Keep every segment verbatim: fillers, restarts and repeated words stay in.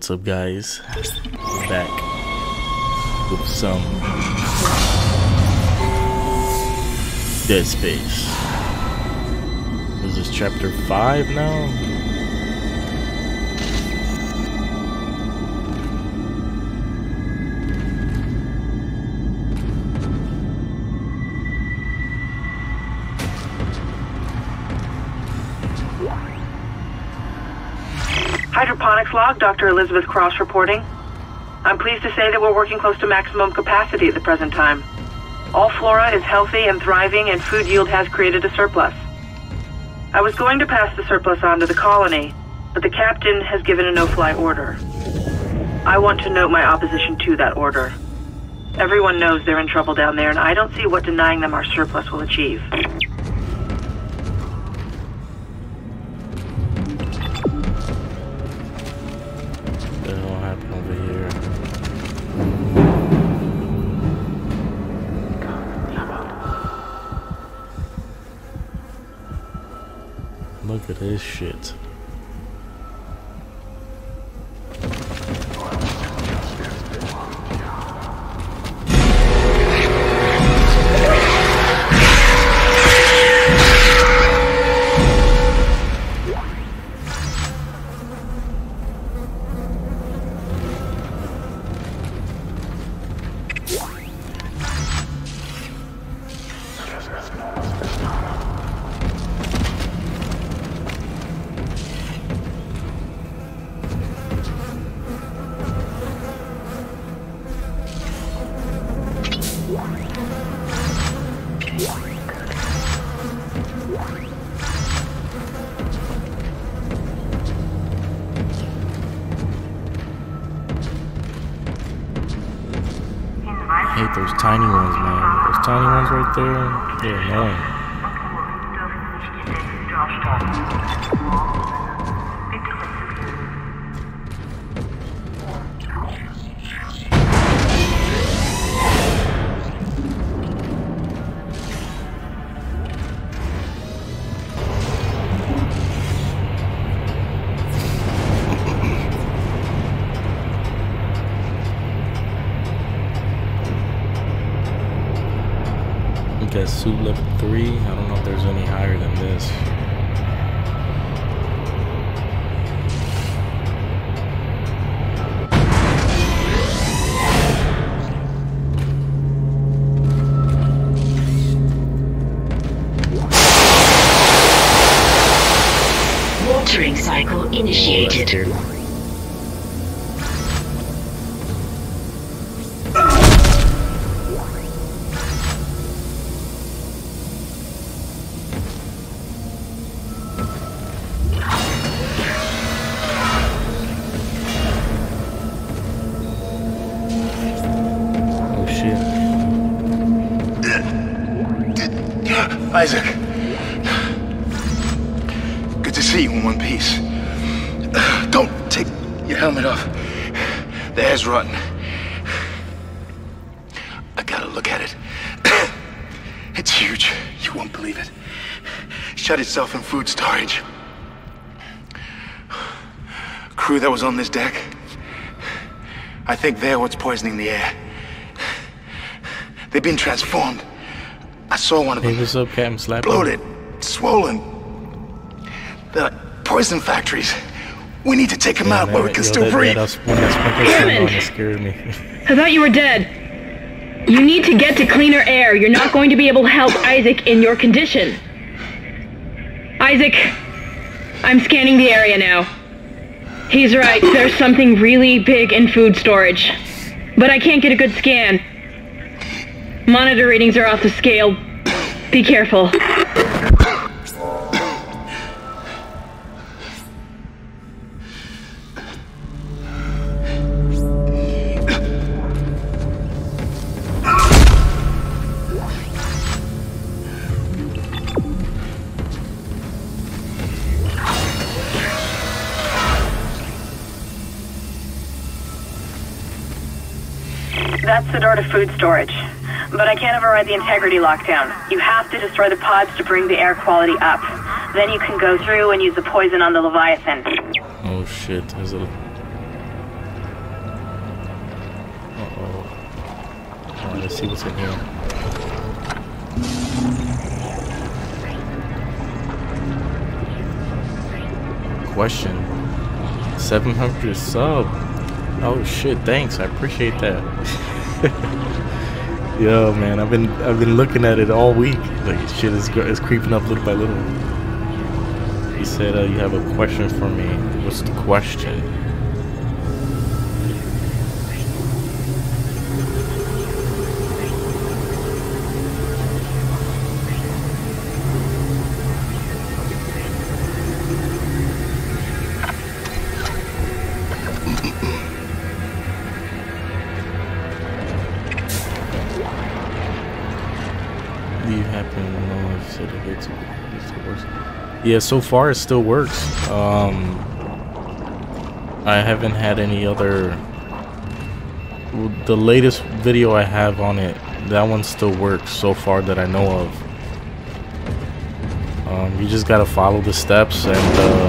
What's up, guys? We're back with some Dead Space. This is chapter five now. Hydroponics log, Doctor Elizabeth Cross reporting. I'm pleased to say that we're working close to maximum capacity at the present time. All flora is healthy and thriving, and food yield has created a surplus. I was going to pass the surplus on to the colony, but the captain has given a no-fly order. I want to note my opposition to that order. Everyone knows they're in trouble down there, and I don't see what denying them our surplus will achieve. Look at this shit. I hate those tiny ones, man. Those tiny ones right there, they're annoying. At suit level three. I don't know if there's any higher than this. Watering cycle initiated. Oh, Isaac, good to see you in one piece. Don't take your helmet off. The hair's rotten. I gotta look at it. It's huge. You won't believe it. Shut itself in food storage. Crew that was on this deck, I think they're what's poisoning the air. They've been transformed. I saw one of them. Hey, what's up, Captain Slap? Bloated, swollen. They're like poison factories. We need to take them yeah, out man, where we can yo, still that, breathe. That, that, that scared me. I thought you were dead. You need to get to cleaner air. You're not going to be able to help Isaac in your condition. Isaac, I'm scanning the area now. He's right. There's something really big in food storage. But I can't get a good scan. Monitor readings are off the scale. Be careful. That's the door to food storage. But I can't override the integrity lockdown. You have to destroy the pods to bring the air quality up. Then you can go through and use the poison on the Leviathan. Oh shit, there's a... let's see what's in here. Question. seven hundred sub. Oh shit, thanks. I appreciate that. Yo, man, I've been I've been looking at it all week. Like shit is is creeping up little by little. He said, uh, "You have a question for me." What's the question? Yeah, so far it still works. Um, I haven't had any other. The latest video I have on it, that one still works so far that I know of. Um, you just gotta follow the steps and uh,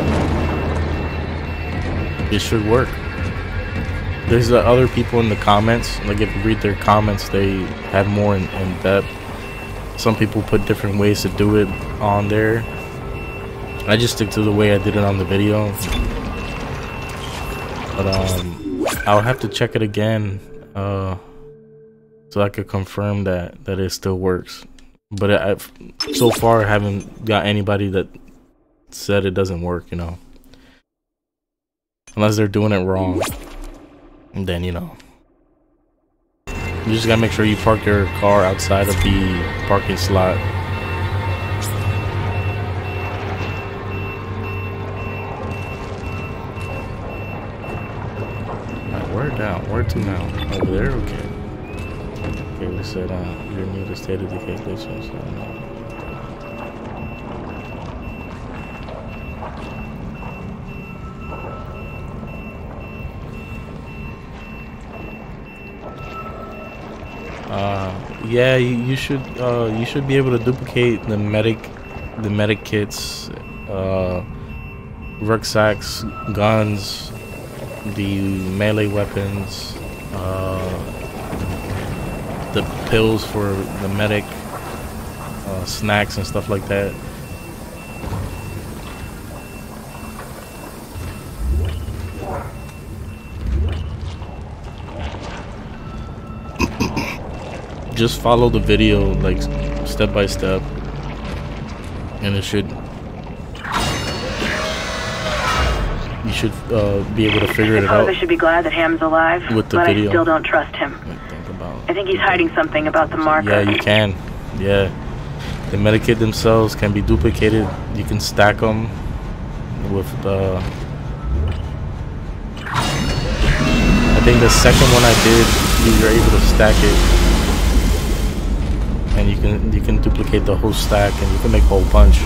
it should work. There's uh, other people in the comments. Like if you read their comments, they have more in, in depth. Some people put different ways to do it on there. I just stick to the way I did it on the video. But um, I'll have to check it again uh, so I could confirm that that it still works. But I've so far I haven't got anybody that said it doesn't work, you know. Unless they're doing it wrong, and then you know. You just gotta make sure you park your car outside of the parking slot. Where down? Where to now? Over there? Okay. Okay, we said uh, you're near the state of decay station, so uh yeah, you, you should uh you should be able to duplicate the medic the medic kits, uh rucksacks, guns, the melee weapons, uh, the pills for the medic, uh, snacks and stuff like that. Just follow the video like step by step, and it should. You should uh, be able to figure it out. They should be glad that Ham's alive, with the but video. I still don't trust him. Think about I think he's hiding something about the marker. Yeah, you can. Yeah, the medikit themselves can be duplicated. You can stack them with the. I think the second one I did, you're able to stack it, and you can you can duplicate the whole stack, and you can make a whole bunch.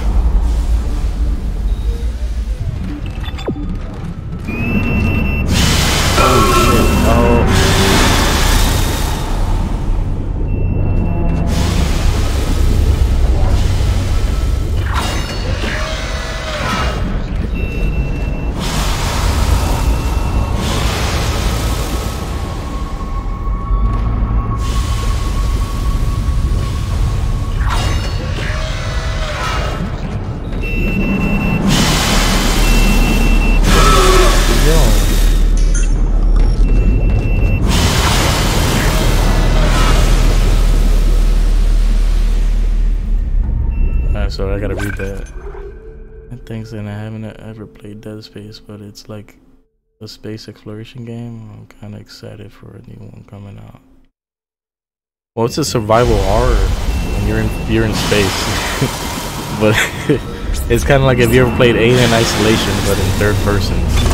So I gotta read that. And thanks, and I haven't ever played Dead Space, but it's like a space exploration game. I'm kind of excited for a new one coming out. Well, it's a survival horror, and you're in you're in space. But it's kind of like if you ever played Alien Isolation, but in third person.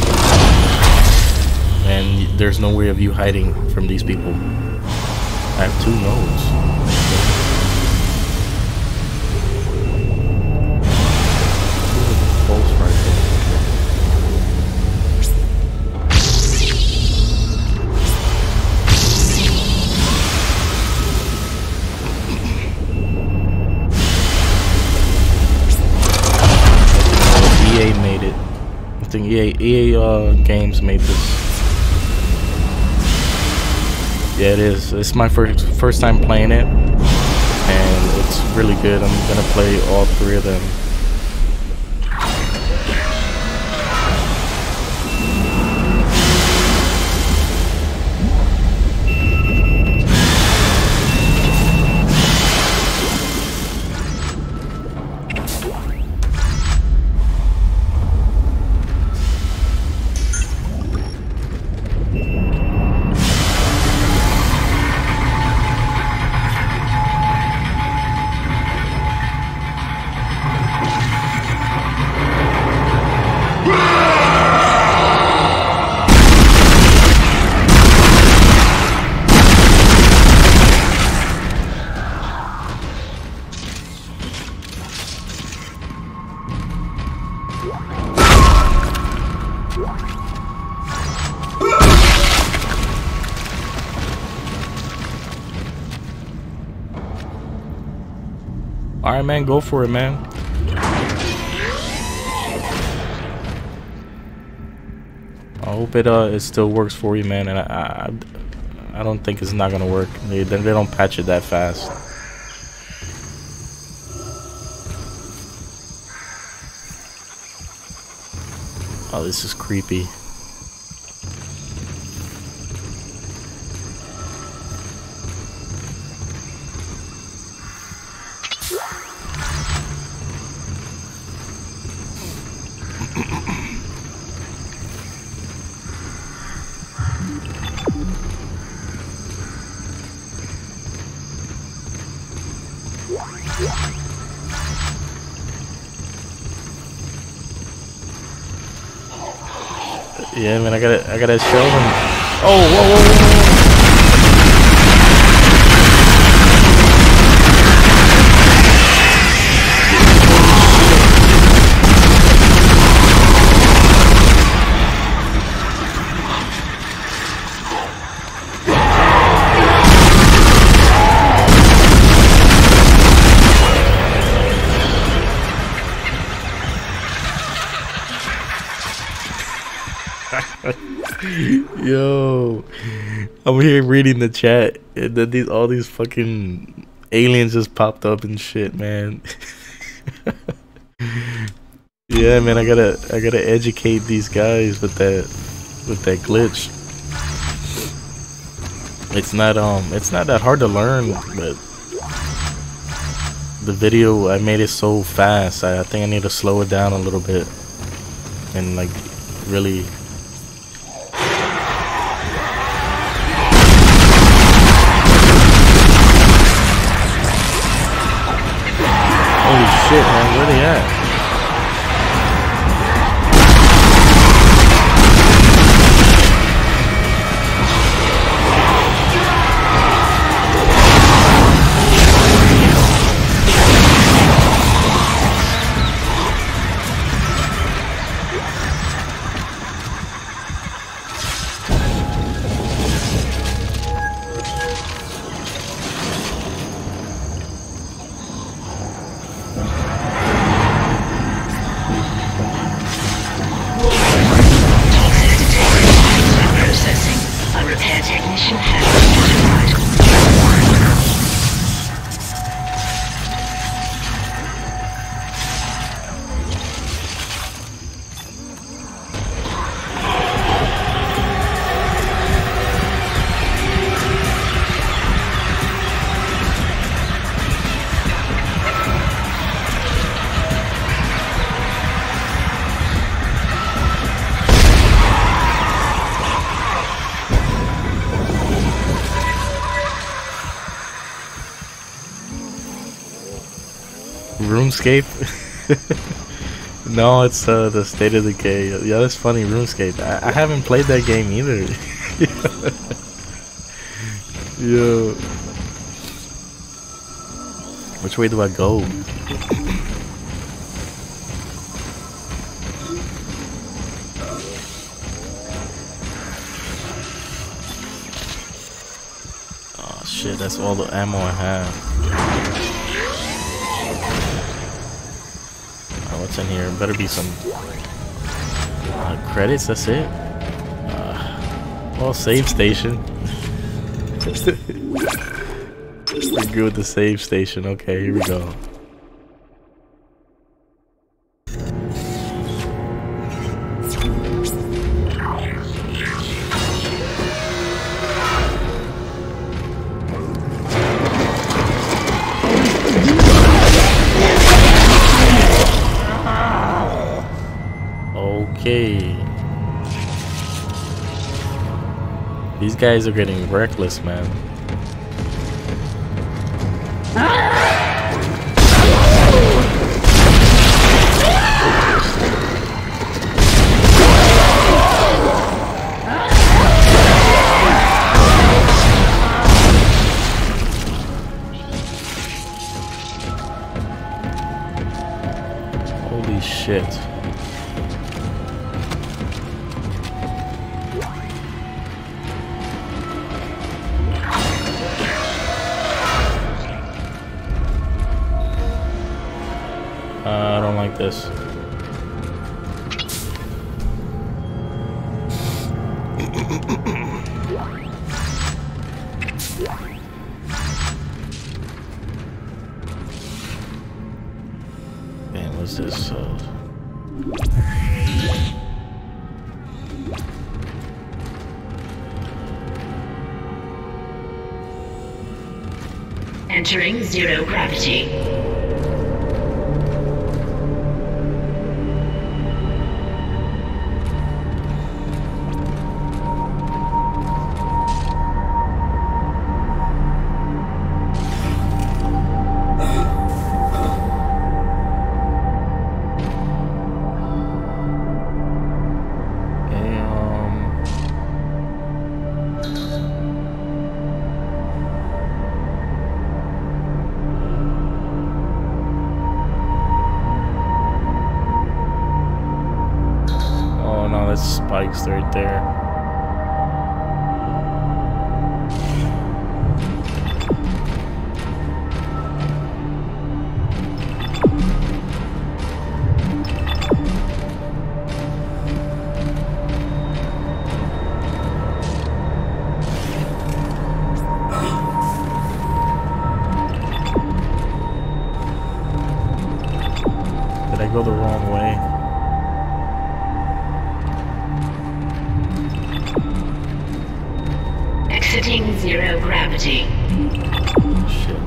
And there's no way of you hiding from these people. I have two nodes. E A, E A uh, Games made this. Yeah, it is. It's my first first time playing it, and it's really good. I'm gonna play all three of them. Alright, man, go for it, man. I hope it uh it still works for you, man. And I I, I don't think it's not gonna work. They they don't patch it that fast. Oh, this is creepy. Yeah, man, I gotta, I gotta show them. Oh, whoa, whoa, whoa, whoa. Yo, I'm here reading the chat, and then these all these fucking aliens just popped up and shit, man. Yeah, man, I gotta, I gotta educate these guys with that, with that glitch. It's not, um, it's not that hard to learn, but the video, I made it so fast. I, I think I need to slow it down a little bit, and like really. Holy shit, man, where they at? RuneScape? No, it's uh, the State of Decay. Yeah, that's funny, RuneScape. I, I haven't played that game either. Yo. Which way do I go? Oh shit, that's all the ammo I have. What's in here? Better be some uh, credits. That's it. Uh, well, save station. We're good with the save station. Okay, here we go. Okay. These guys are getting reckless, man. Holy shit. Uh, I don't like this. Man, what's this? Uh... Entering zero gravity. Spikes right there. Did I go the wrong way? Exiting zero gravity. Shit.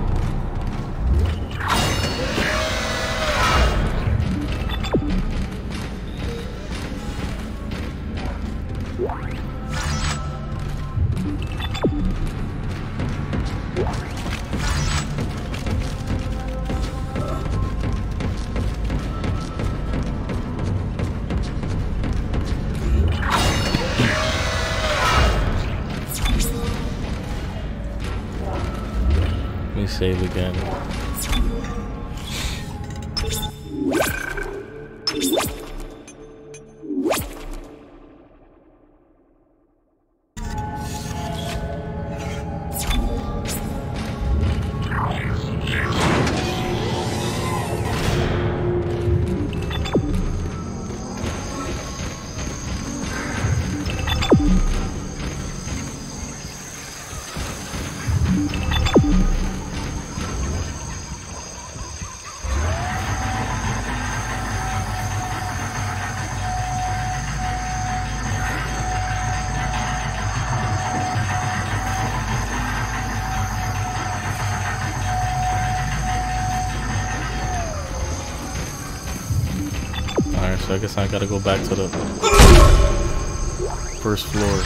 Let me save again. Alright, so I guess I gotta go back to the first floor.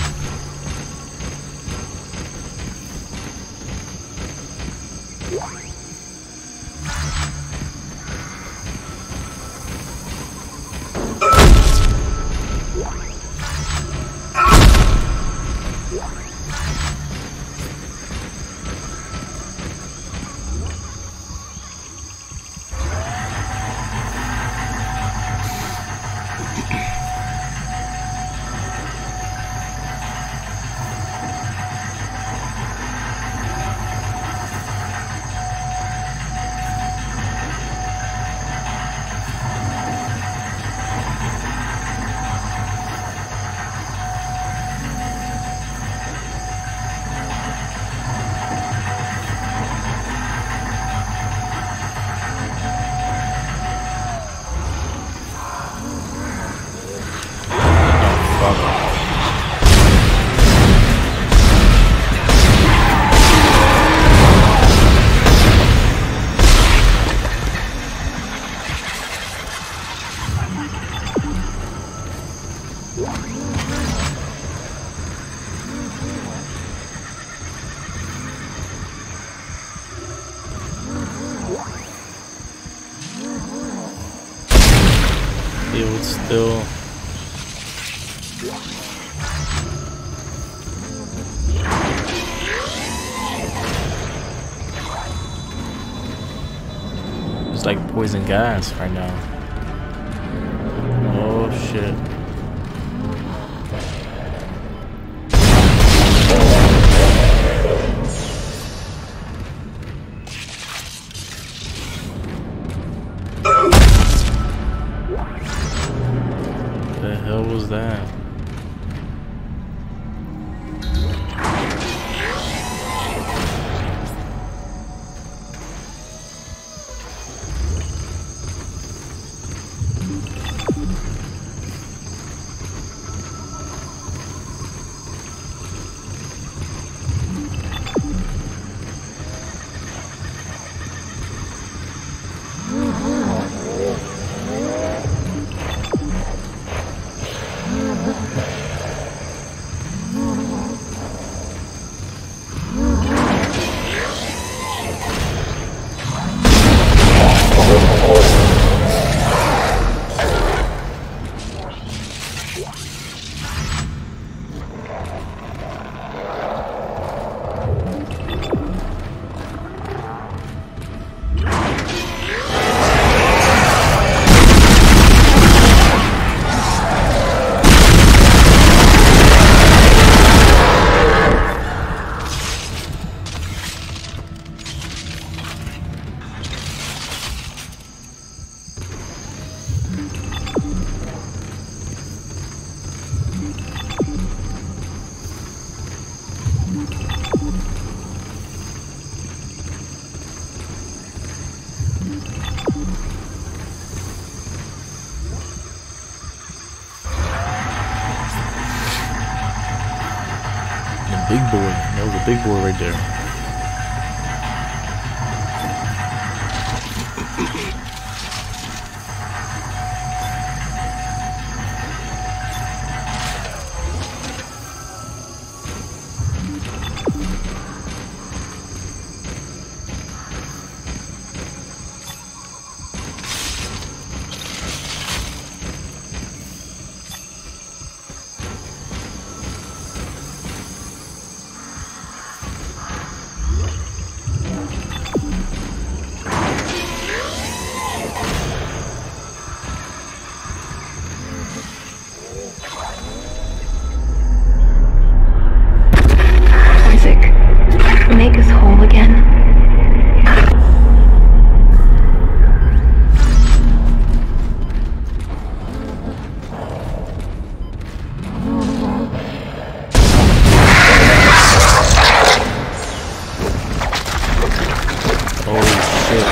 It would still. It's like poison gas right now. Oh shit. The hell was that? Big boy. That was a big boy right there. Make us whole again. Oh shit.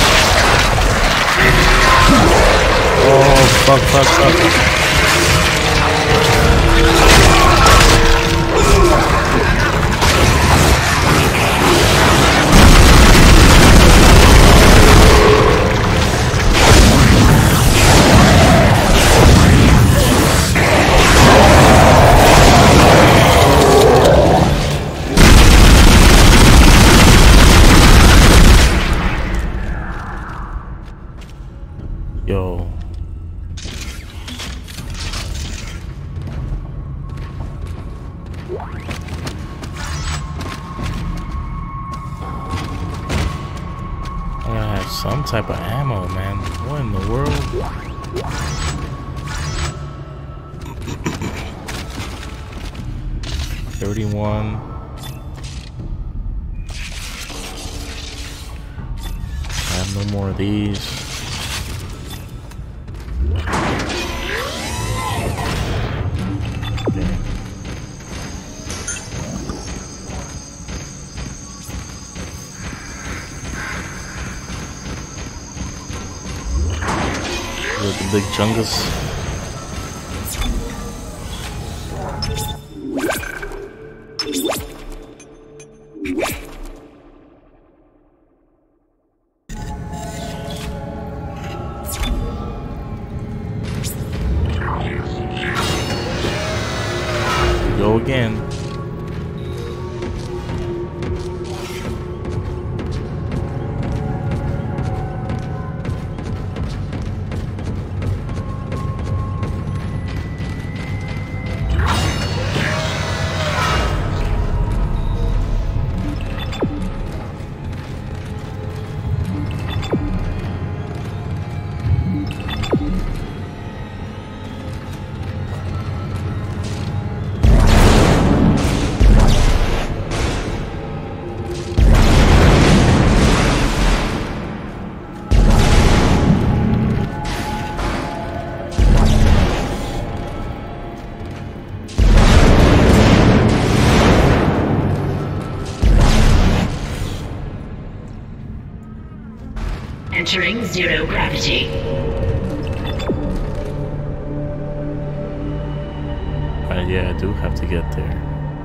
Oh fuck fuck fuck. Yo. I gotta have some type of ammo, man. What in the world? thirty-one. I have no more of these. The big chungus. Go again. Entering zero gravity. Uh, yeah, I do have to get there.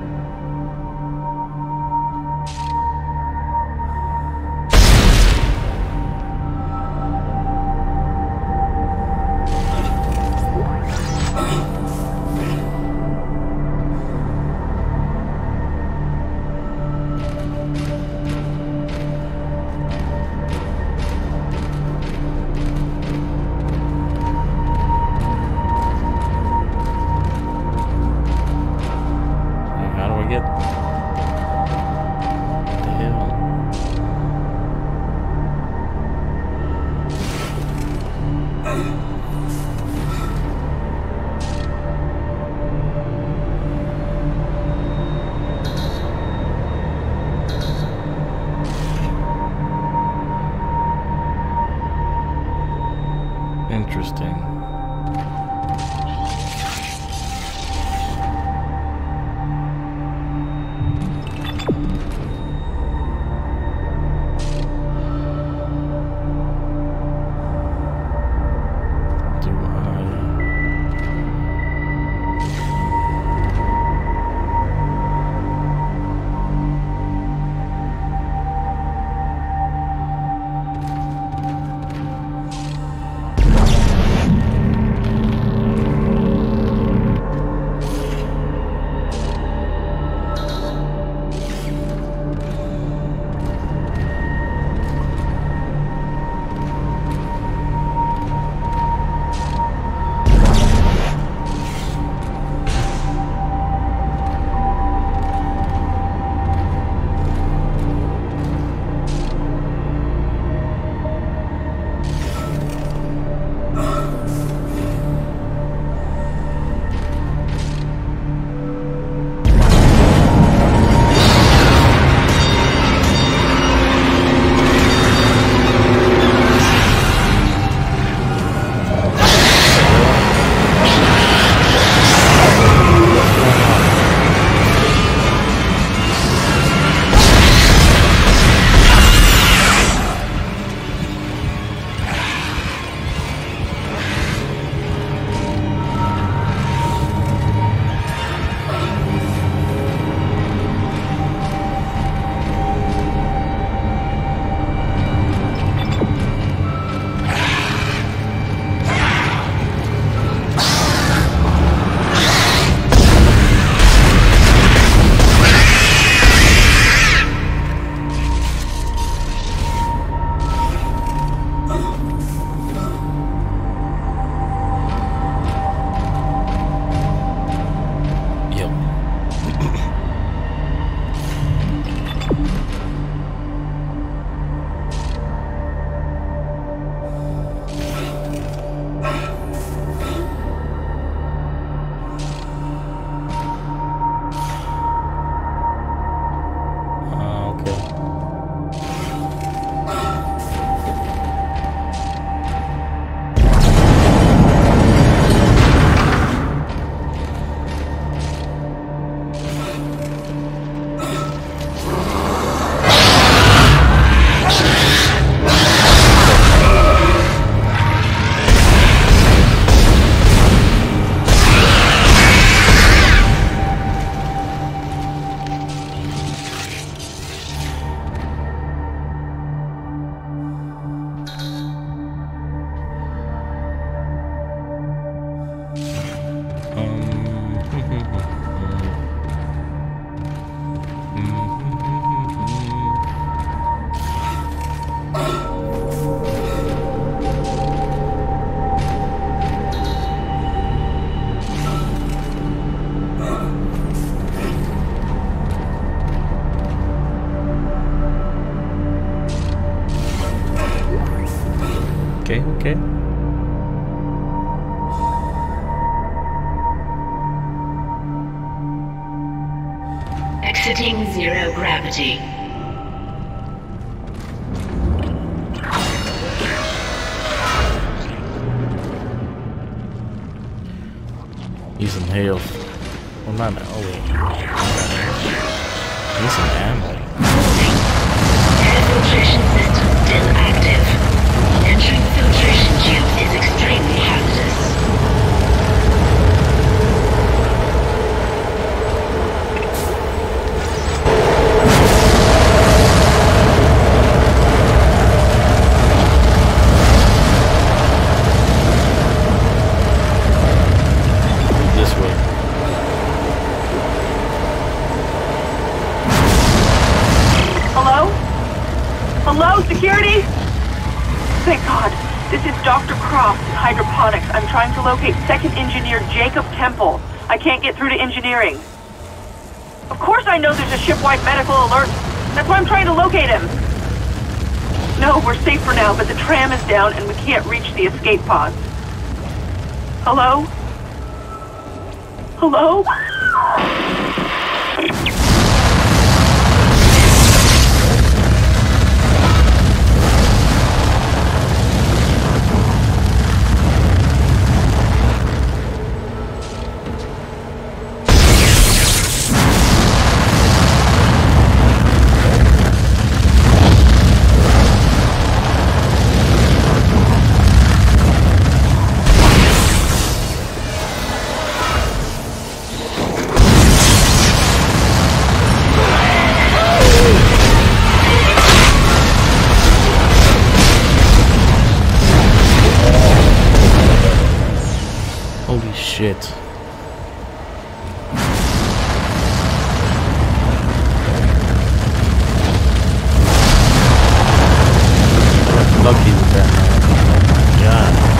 Interesting. Okay, okay. Exiting zero gravity. Need some health. Well, not now. Oh, wait. Need some ammo. Air filtration system still active. Entering filtration tubes is extremely hazardous. This way. Hello? Hello, security? Thank God. This is Doctor Croft in hydroponics. I'm trying to locate second engineer Jacob Temple. I can't get through to engineering. Of course I know there's a ship-wide medical alert. That's why I'm trying to locate him. No, we're safe for now, but the tram is down and we can't reach the escape pods. Hello? Hello? Shit. Lucky with that, man. Oh my God.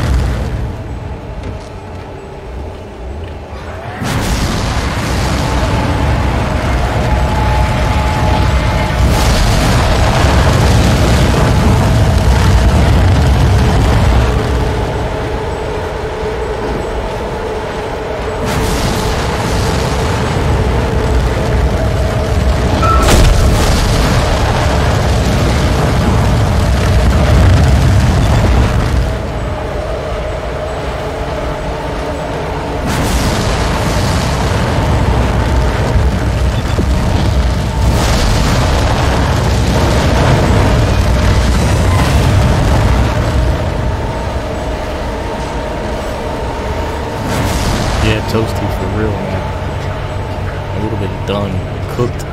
Toasty for real, man. A little bit done, cooked.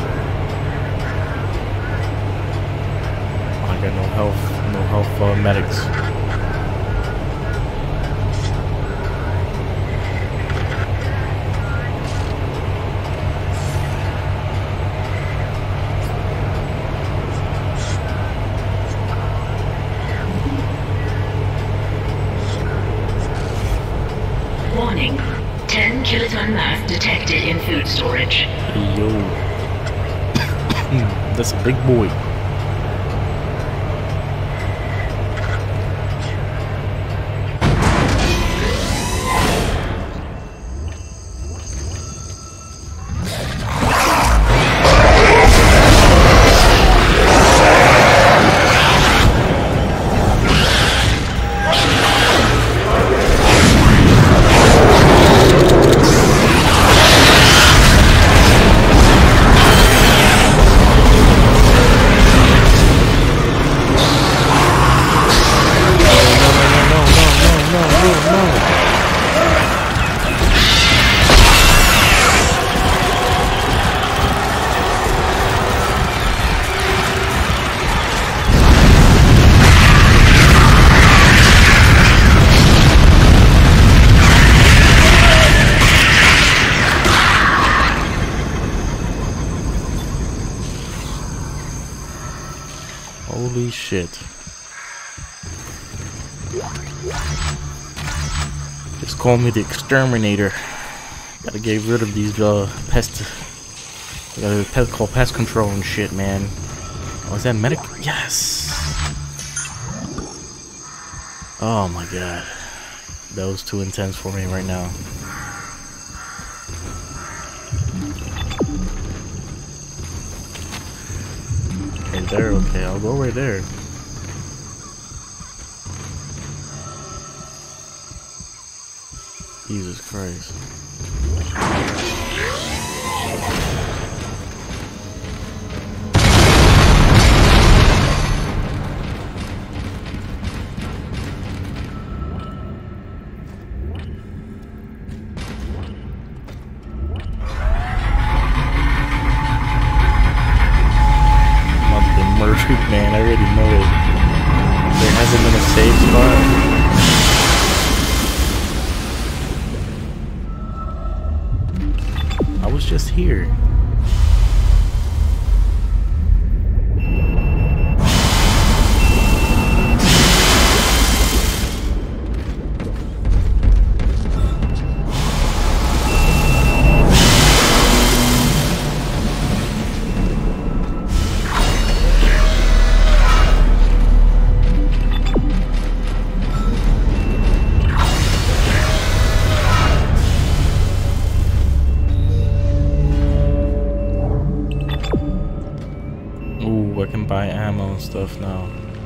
I got no health, no health uh, medics. Warning. ten kiloton mass detected in food storage. Hey, yo. That's a big boy. Holy shit. Just call me the exterminator. Gotta get rid of these uh pest. Gotta pest, call pest control and shit, man. Oh, is that medic? Yes. Oh my god. That was too intense for me right now. Right there, okay, I'll go right there. Jesus Christ. Man, I already know it. There hasn't been a save spot. I was just here. Buy ammo and stuff now.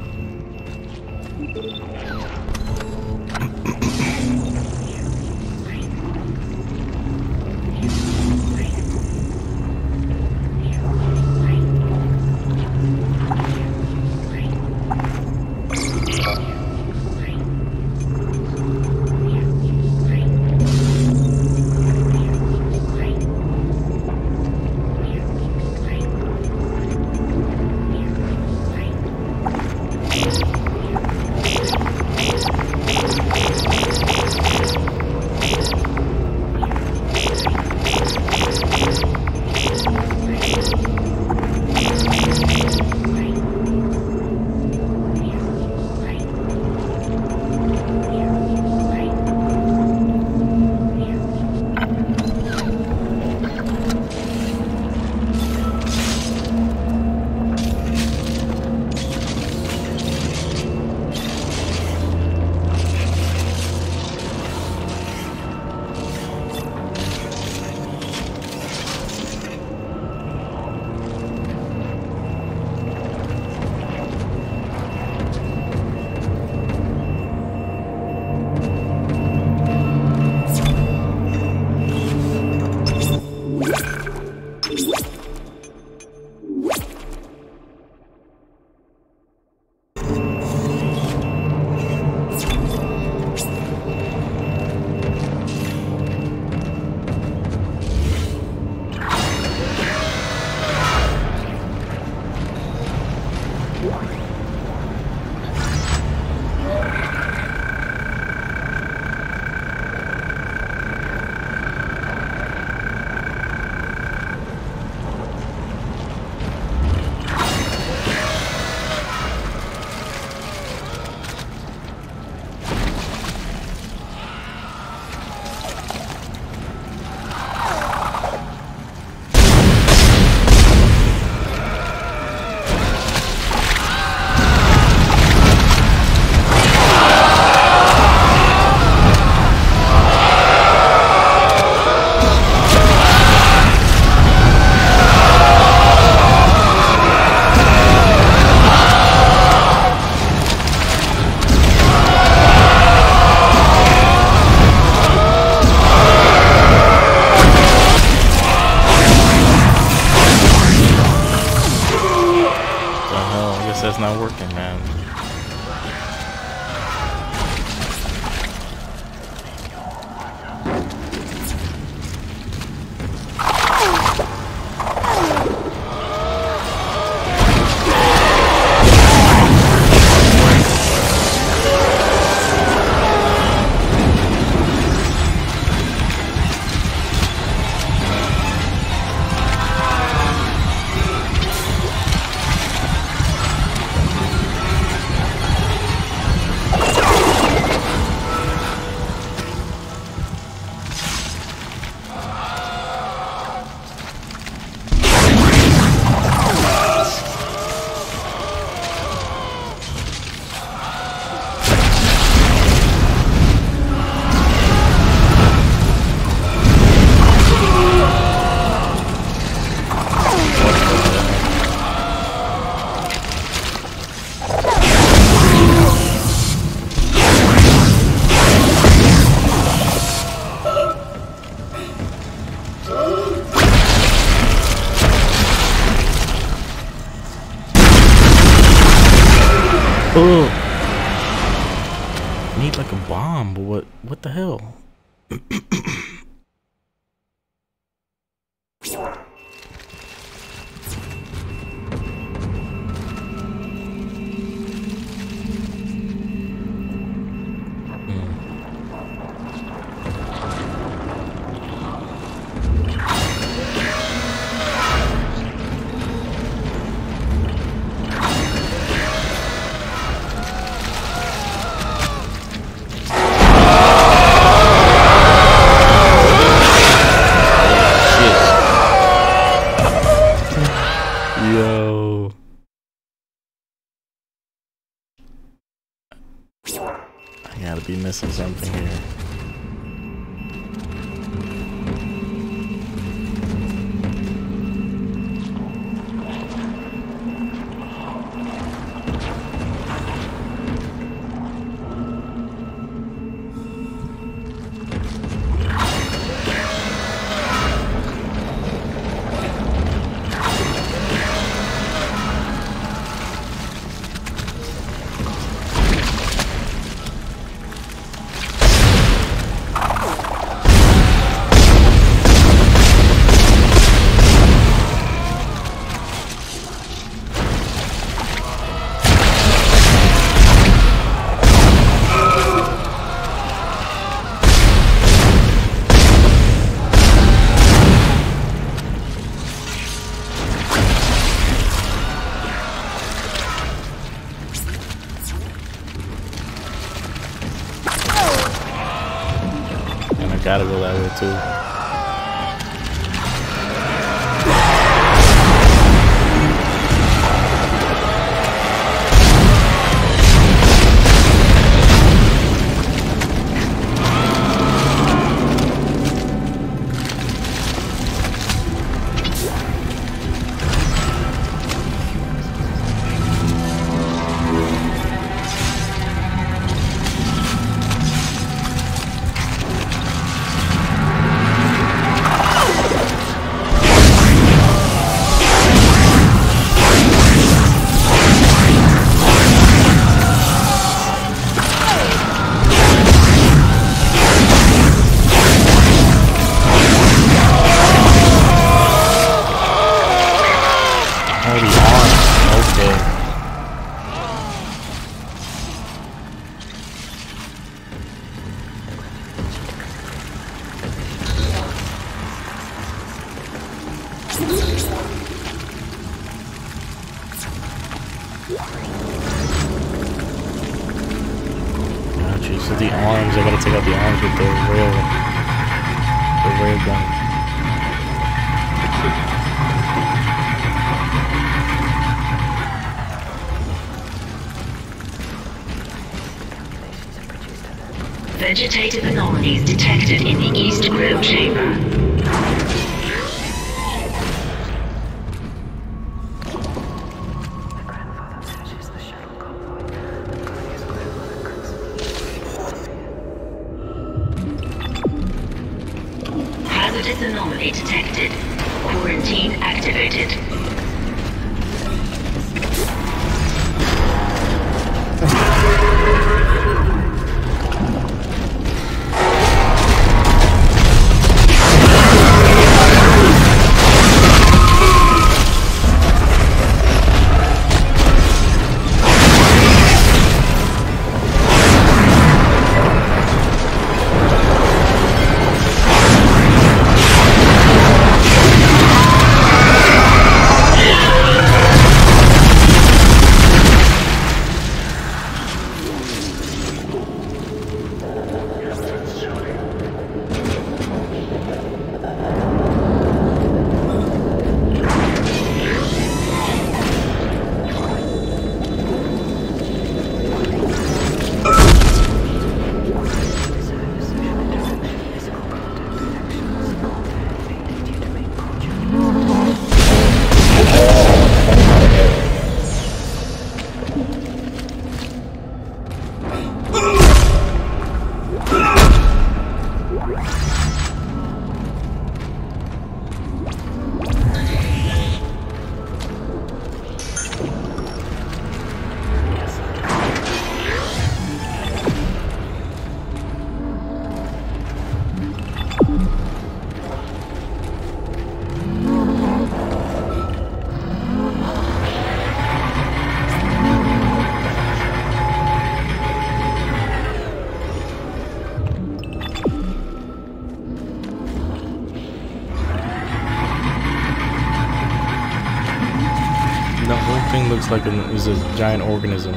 That's not working, man. Oh, I need like a bomb, but what? What the hell? Yo. I gotta be missing something here. Gotta go that way too. Gotcha. So the arms, I gotta take out the arms with the rail, the rail gun. Vegetative anomalies detected in the East Grill Chamber. Hazardous anomaly detected. Quarantine activated. Looks like an, is a giant organism.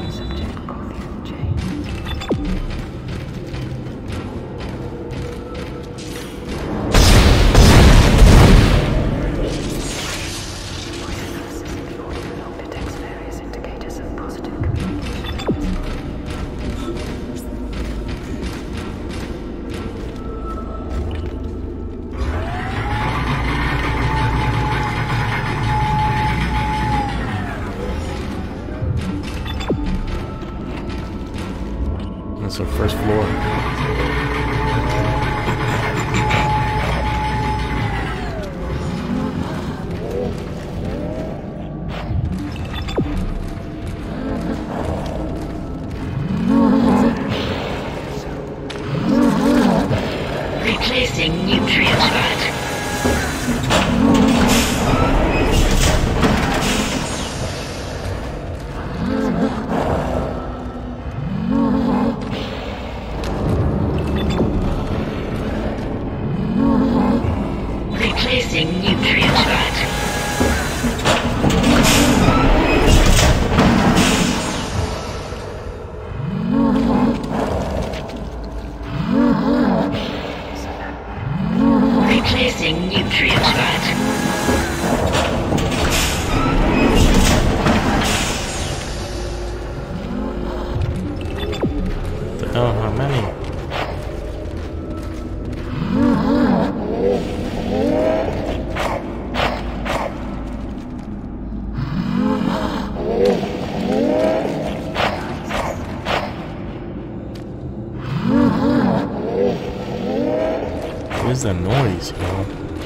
It's our first floor. Replacing nutrient vat. Replacing nutrient vat. Replacing nutrient vat. The hell, how many? What is that noise, yo?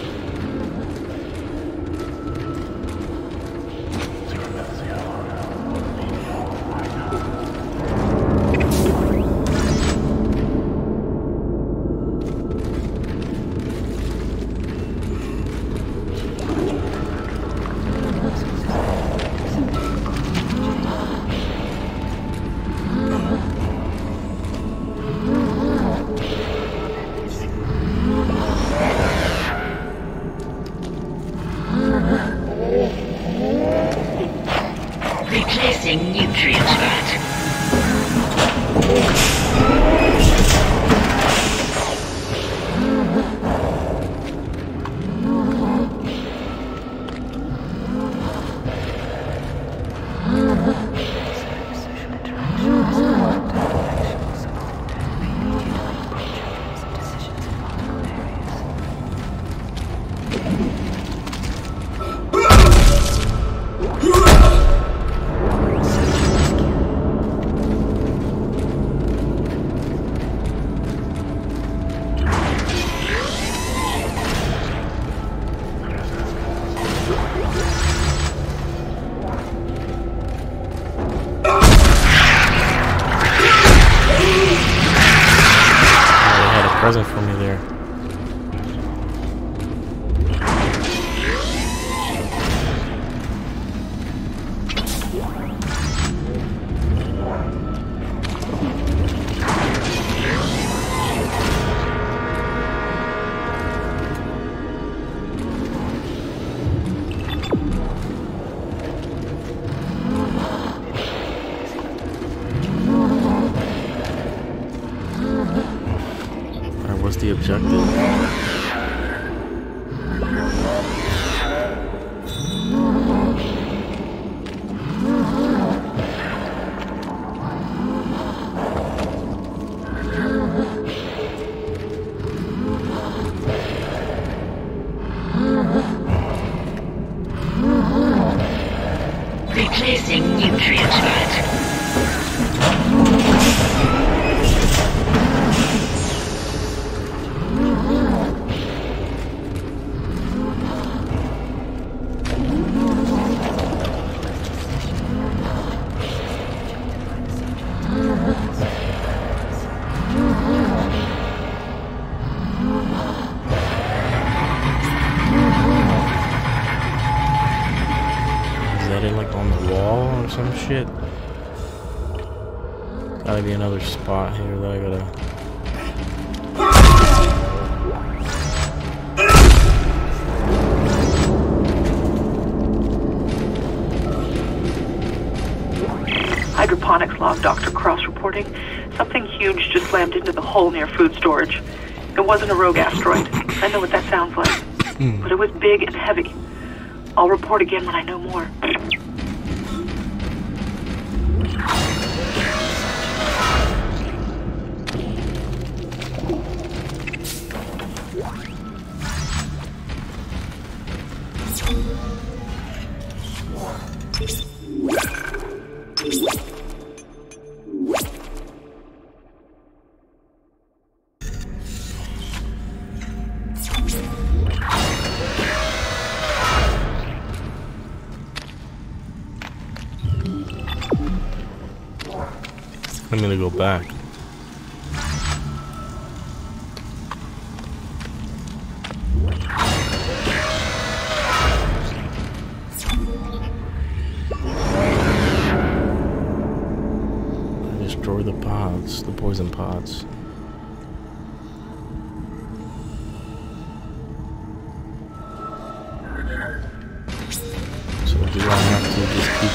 Replacing nutrient vat. Present for me there. What's the objective? Replacing nutrient vat. Like on the wall or some shit. Gotta be another spot here that I gotta. Hydroponics log, Doctor Cross reporting. Something huge just slammed into the hull near food storage. It wasn't a rogue asteroid. I know what that sounds like. Mm. But it was big and heavy. I'll report again when I know more. telling me to go back. Destroy the pods, the poison pods. So do I have to just keep?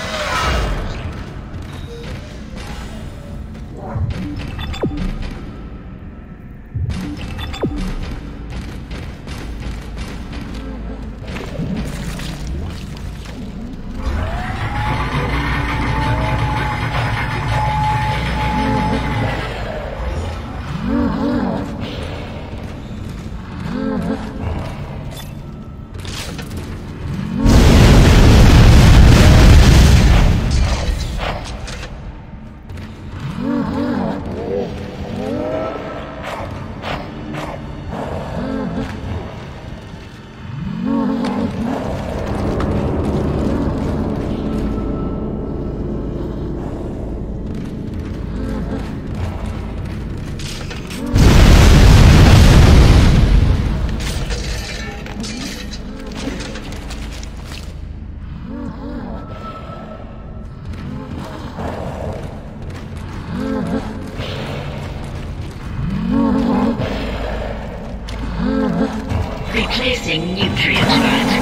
Replacing nutrient vat.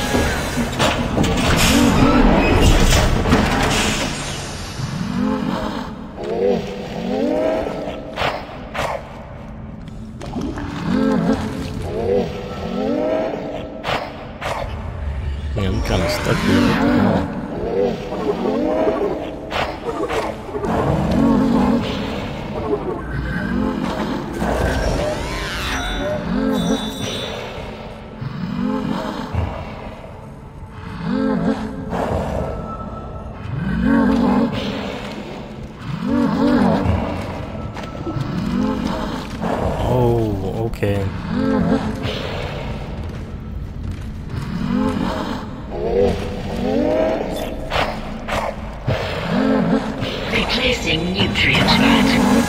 Yeah, I'm kind of stuck here. Oh, okay. Replacing nutrient vat.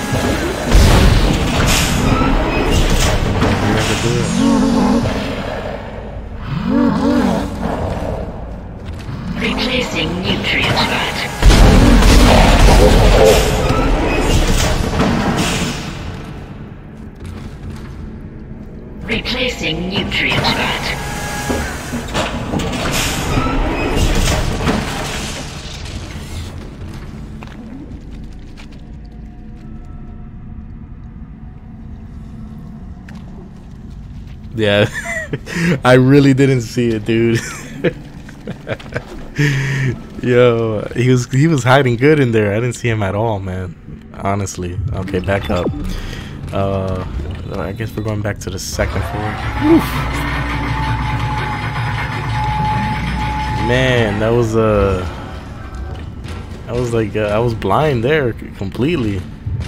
Never do it. Replacing nutrient vat. Replacing nutrient vat. Yeah, I really didn't see it, dude. Yo, he was he was hiding good in there. I didn't see him at all, man. Honestly. Okay, back up. Uh, I guess we're going back to the second floor. Oof. Man, that was uh, I was like uh, I was blind there completely.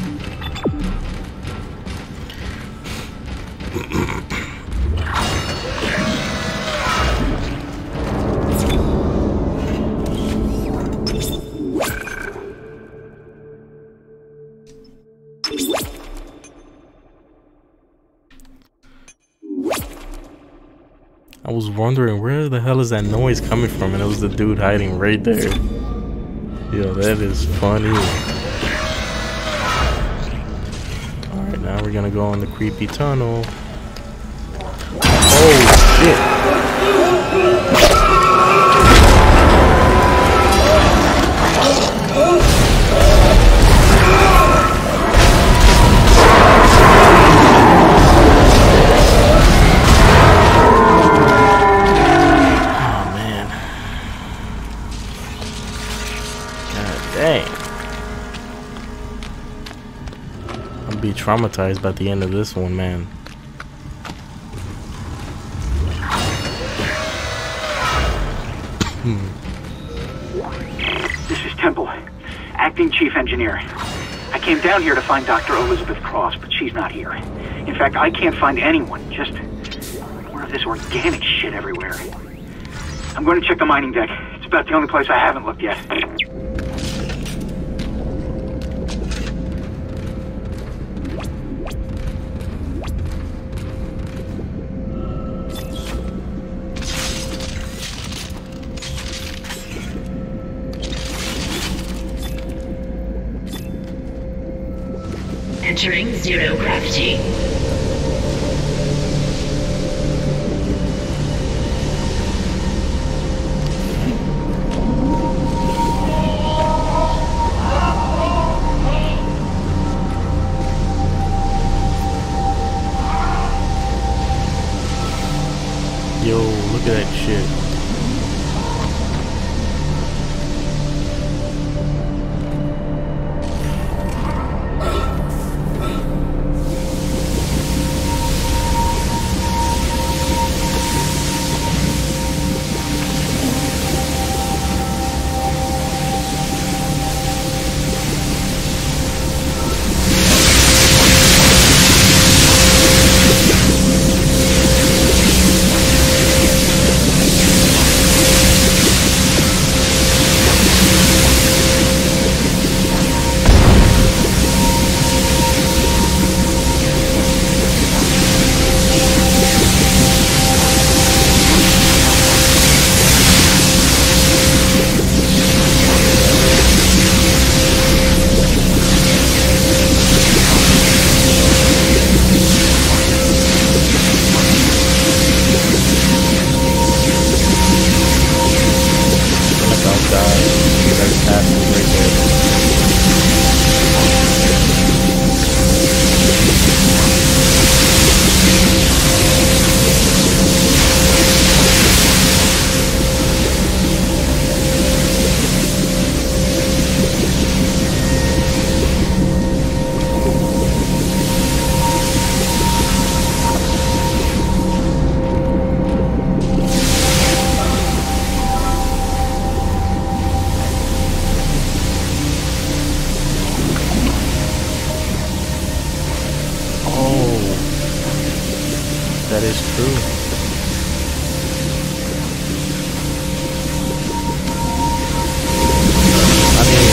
I was wondering where the hell is that noise coming from, and it was the dude hiding right there. Yo, that is funny. Alright, now we're gonna go in the creepy tunnel. Oh shit! Be traumatized by the end of this one, man. This is Temple, acting chief engineer. I came down here to find Doctor Elizabeth Cross, but she's not here. In fact, I can't find anyone, just more of this organic shit everywhere. I'm going to check the mining deck. It's about the only place I haven't looked yet. Entering zero gravity. Yo, look at that shit. That is true. I mean,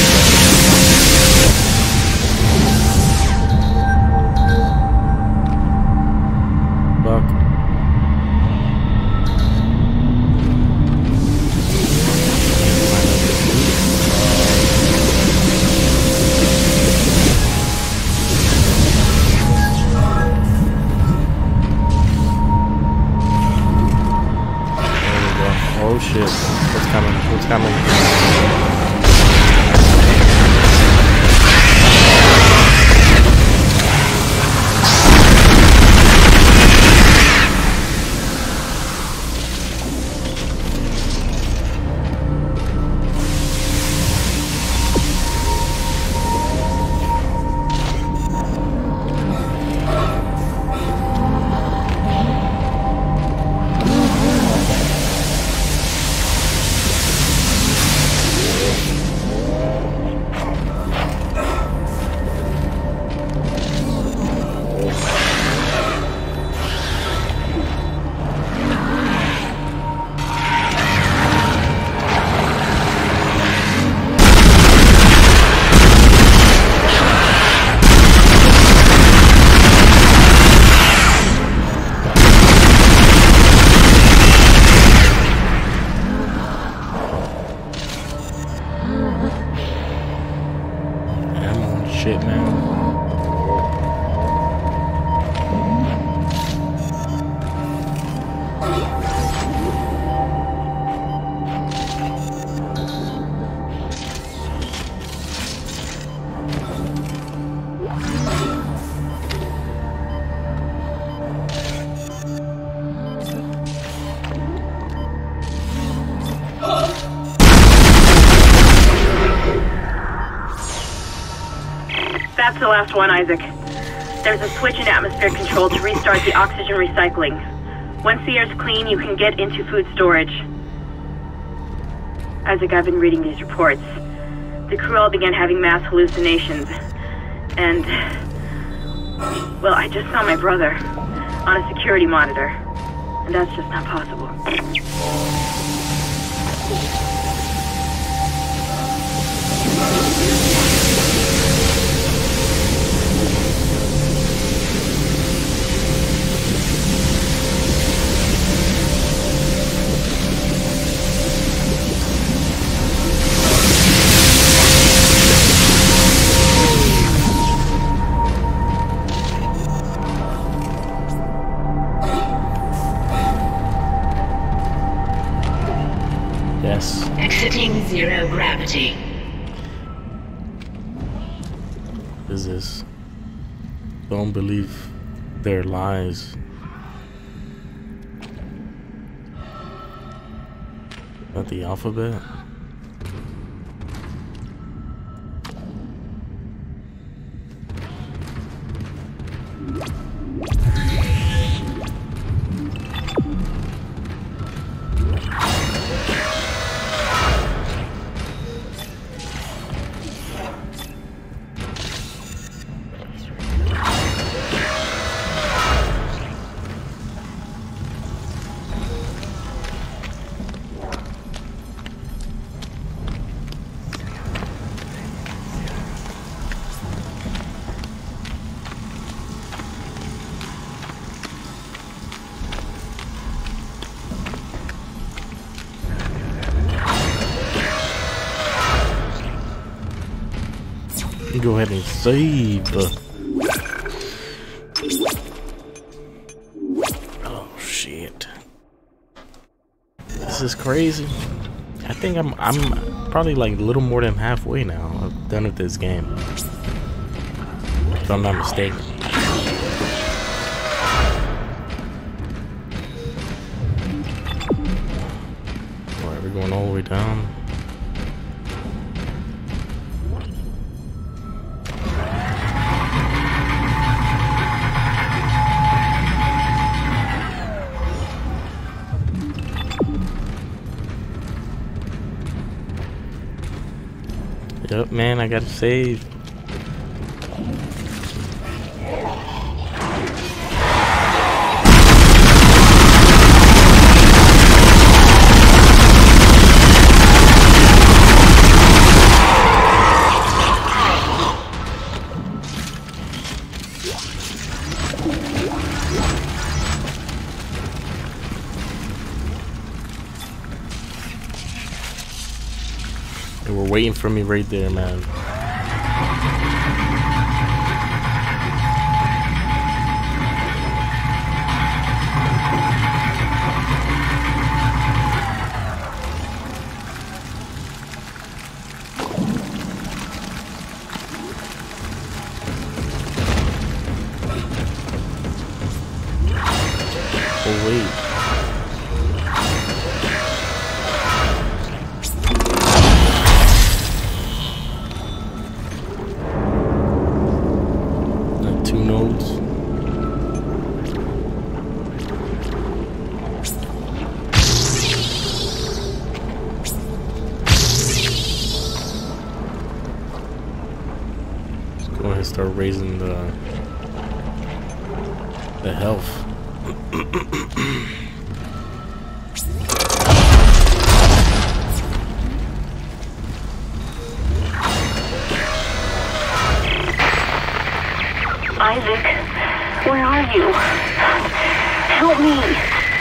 fuck. Oh shit, what's coming, what's coming? Shit, man. That's the last one, Isaac. There's a switch in atmosphere control to restart the oxygen recycling. Once the air's clean, you can get into food storage. Isaac, I've been reading these reports. The crew all began having mass hallucinations. And... well, I just saw my brother on a security monitor. And that's just not possible. Zero gravity. What is this? Don't believe their lies. Not the alphabet. Go ahead and save. Oh shit. This is crazy. I think I'm I'm probably like a little more than halfway now. I'm done with this game. If I'm not mistaken. Alright, we're going all the way down. Yep, man, I gotta save. They were waiting for me right there, man. Oh, wait. Go ahead and start raising the the health. Isaac, where are you? Help me.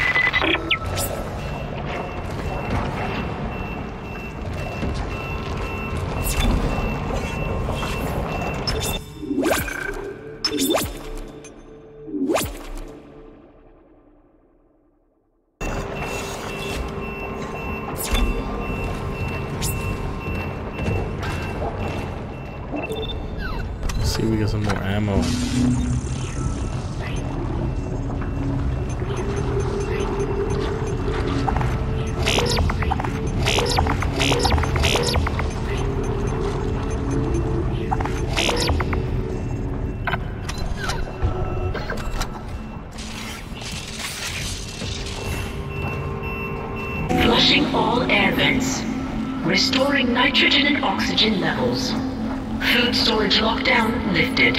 See, we got some more ammo. Flushing all air vents. Restoring nitrogen and oxygen levels. Food storage lockdown lifted.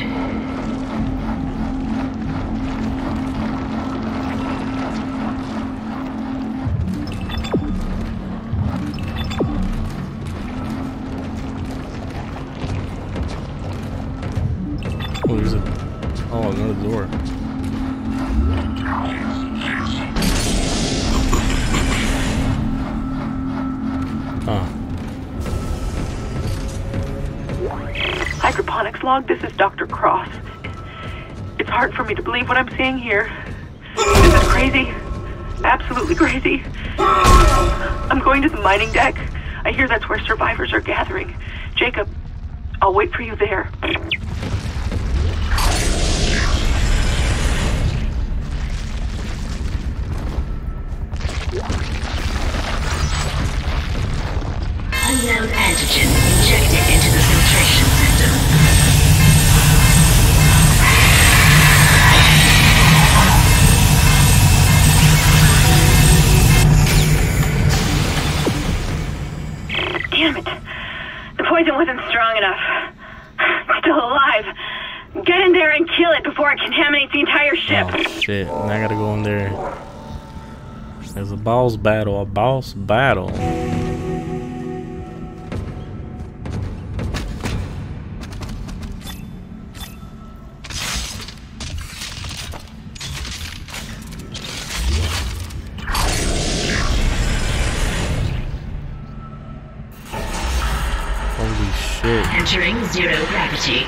Oh, there's a... Oh, another door. Huh. Hydroponics log, this is Doctor Cross. It's hard for me to believe what I'm seeing here. This is crazy. Absolutely crazy. I'm going to the mining deck. I hear that's where survivors are gathering. Jacob, I'll wait for you there. Unknown antigen injected into the filtration system. Damn it. The poison wasn't strong enough. It's still alive. Get in there and kill it before it contaminates the entire ship. Oh shit, and I gotta go in there. There's a boss battle, a boss battle. Holy shit. Entering zero gravity.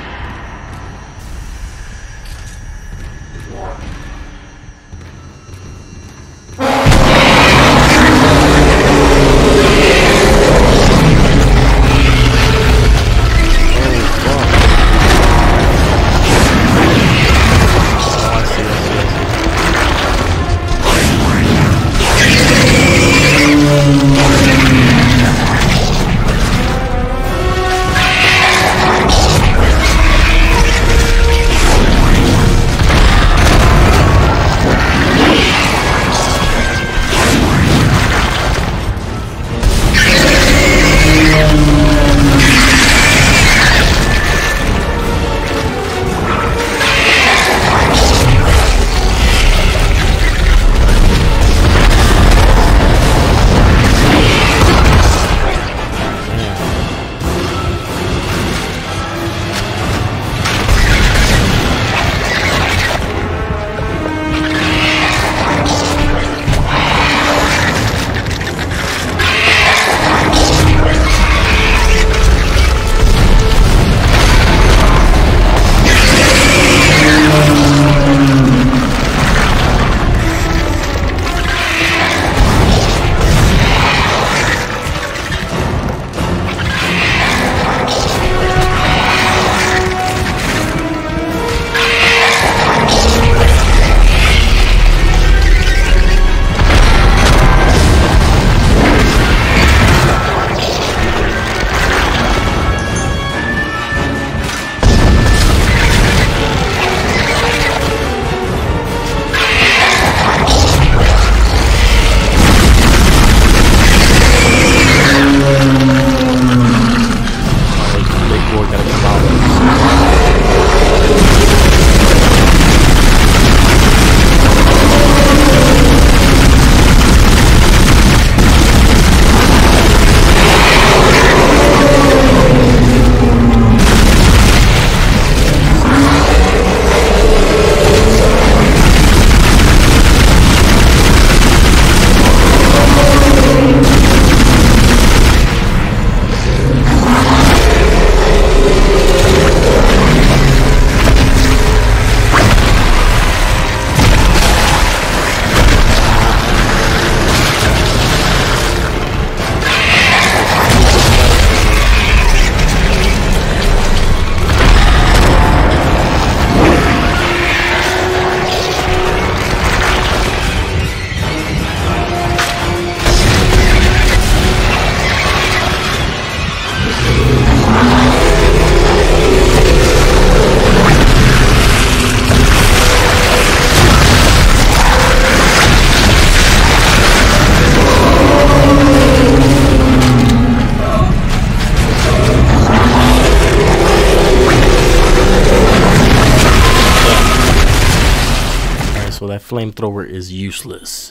Flamethrower is useless.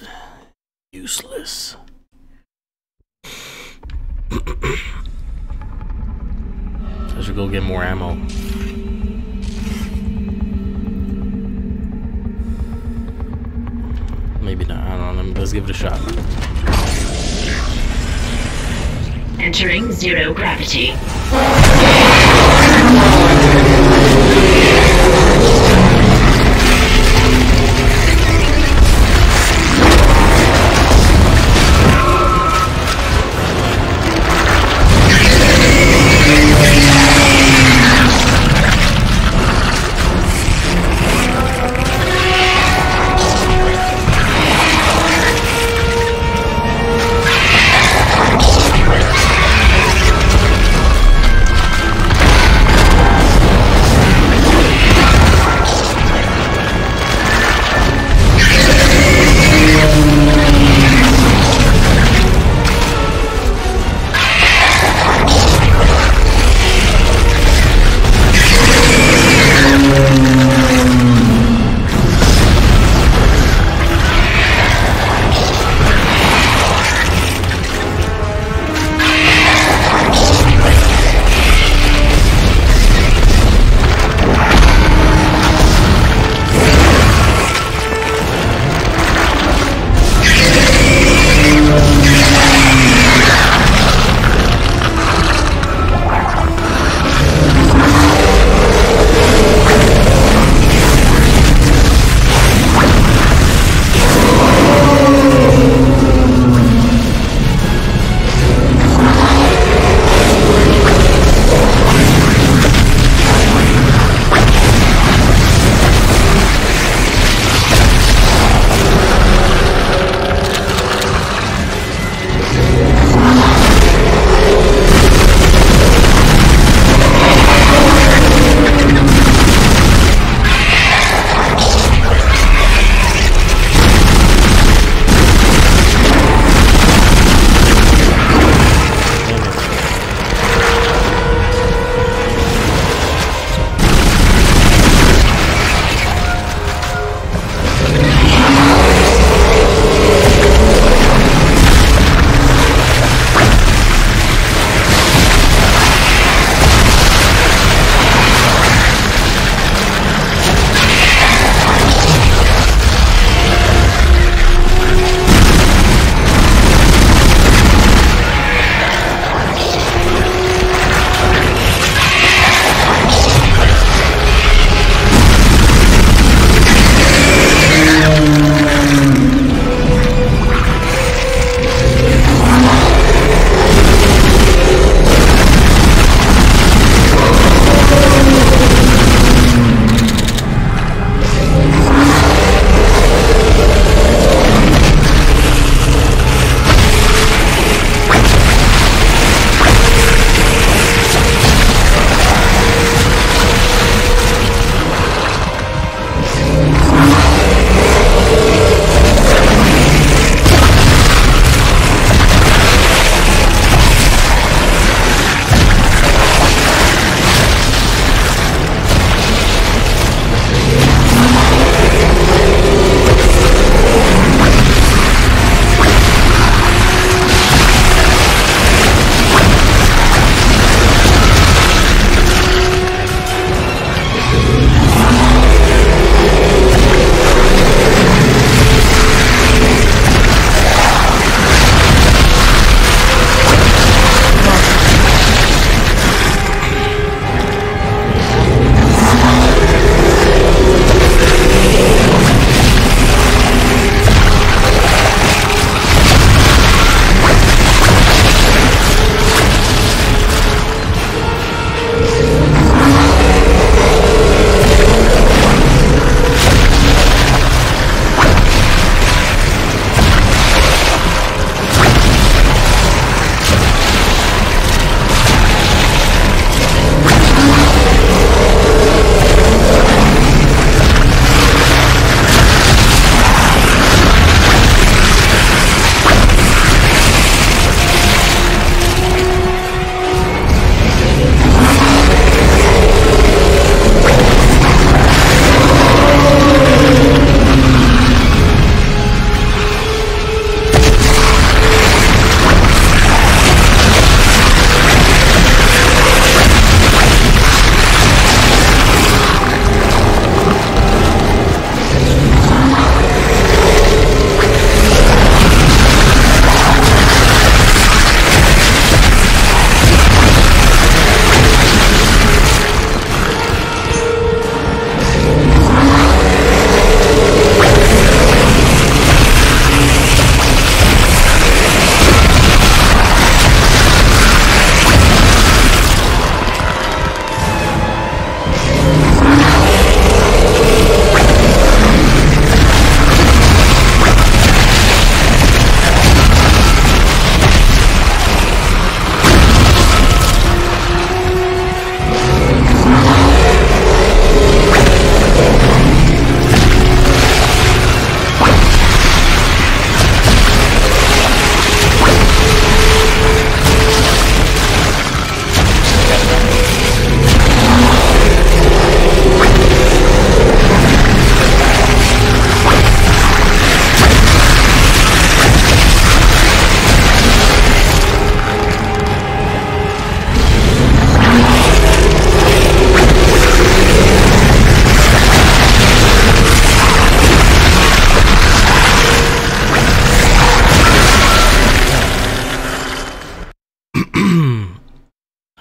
Useless. I should go get more ammo. Maybe not. I don't know. Let's give it a shot. Entering zero gravity.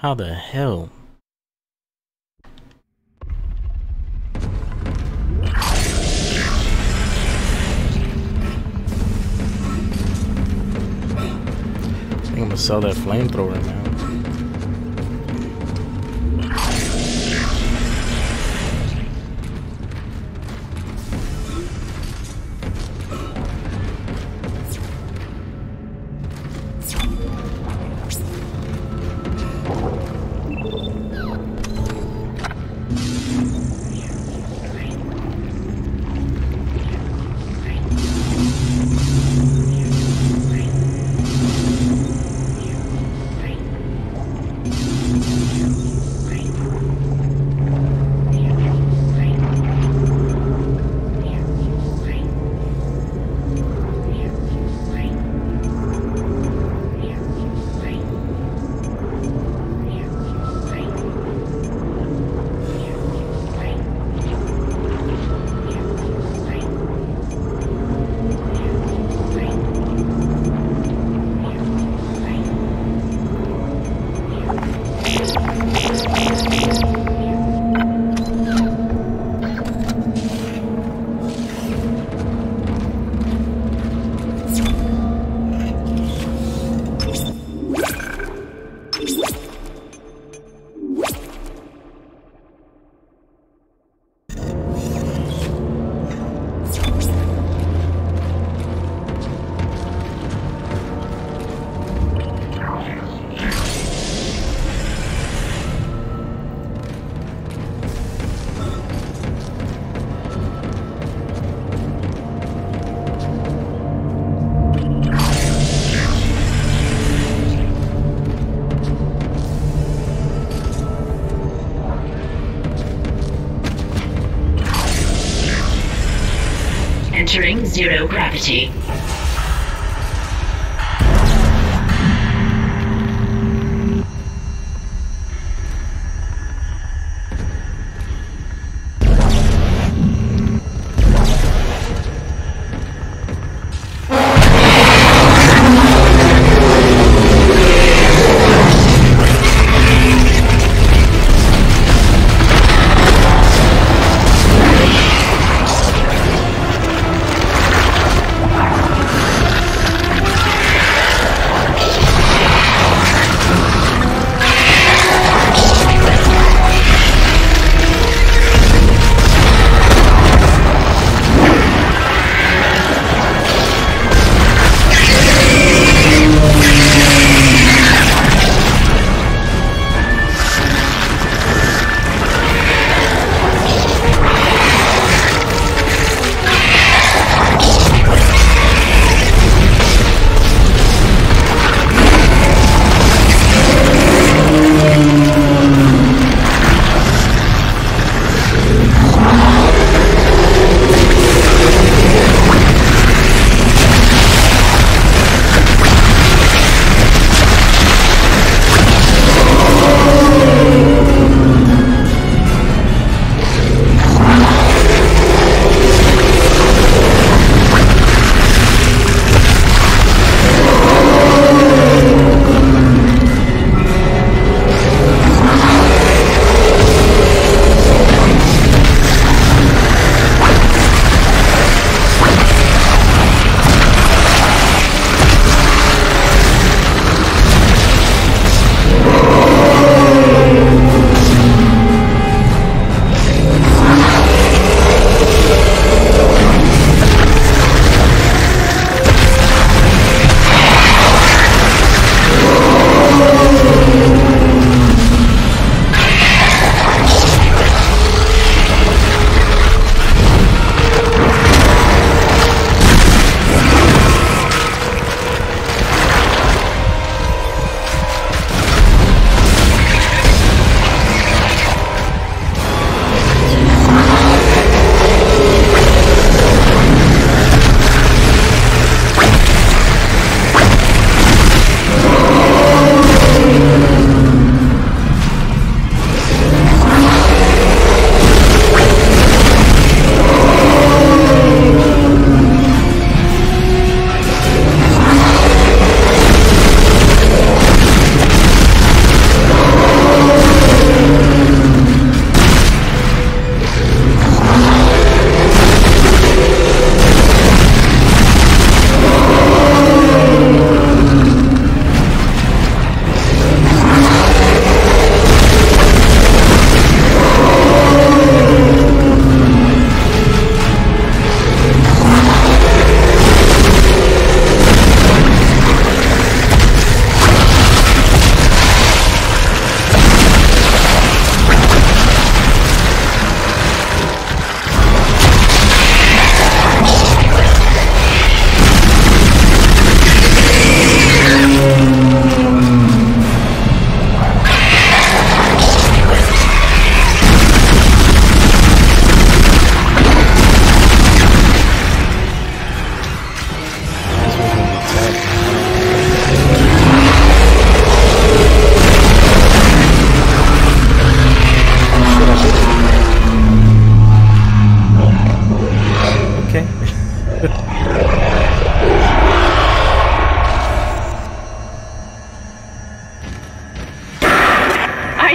How the hell? I think I'm gonna sell that flamethrower now. Entering zero gravity.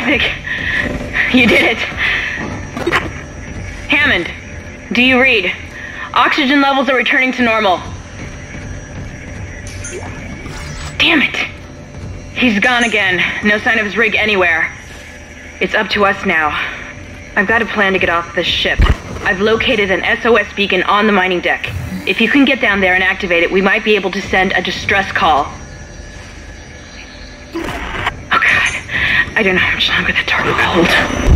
Isaac, you did it. Hammond, do you read? Oxygen levels are returning to normal. Damn it. He's gone again. No sign of his rig anywhere. It's up to us now. I've got a plan to get off this ship. I've located an S O S beacon on the mining deck. If you can get down there and activate it, we might be able to send a distress call. Oh god. I don't know how much longer the turbo will hold.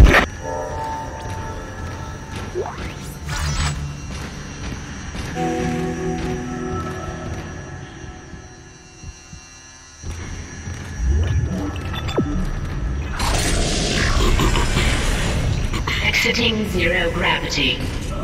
Exiting zero gravity.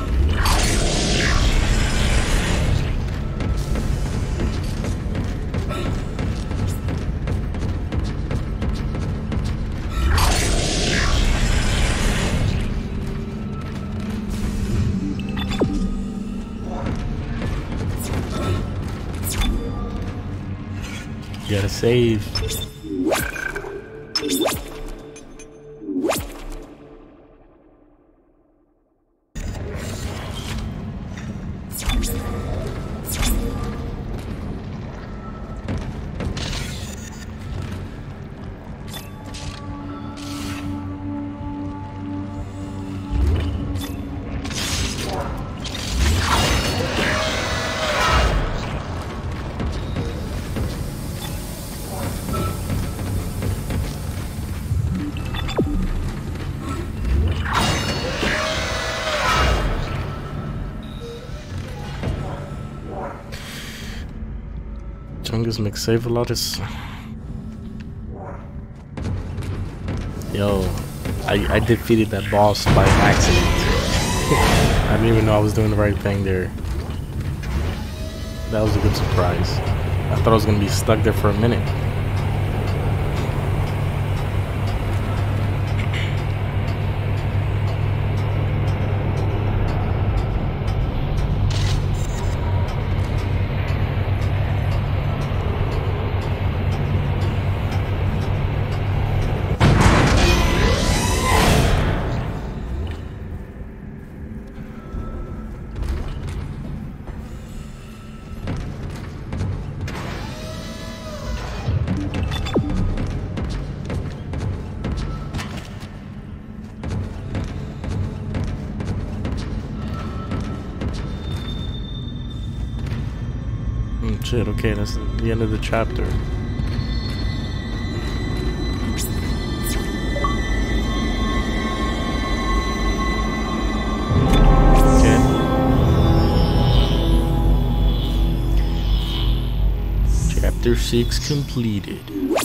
You gotta save. Chungus McSavealotus. Yo, I, I defeated that boss by accident. I didn't even know I was doing the right thing there. That was a good surprise. I thought I was gonna be stuck there for a minute. Shit, okay, that's the end of the chapter. Okay. Chapter six completed.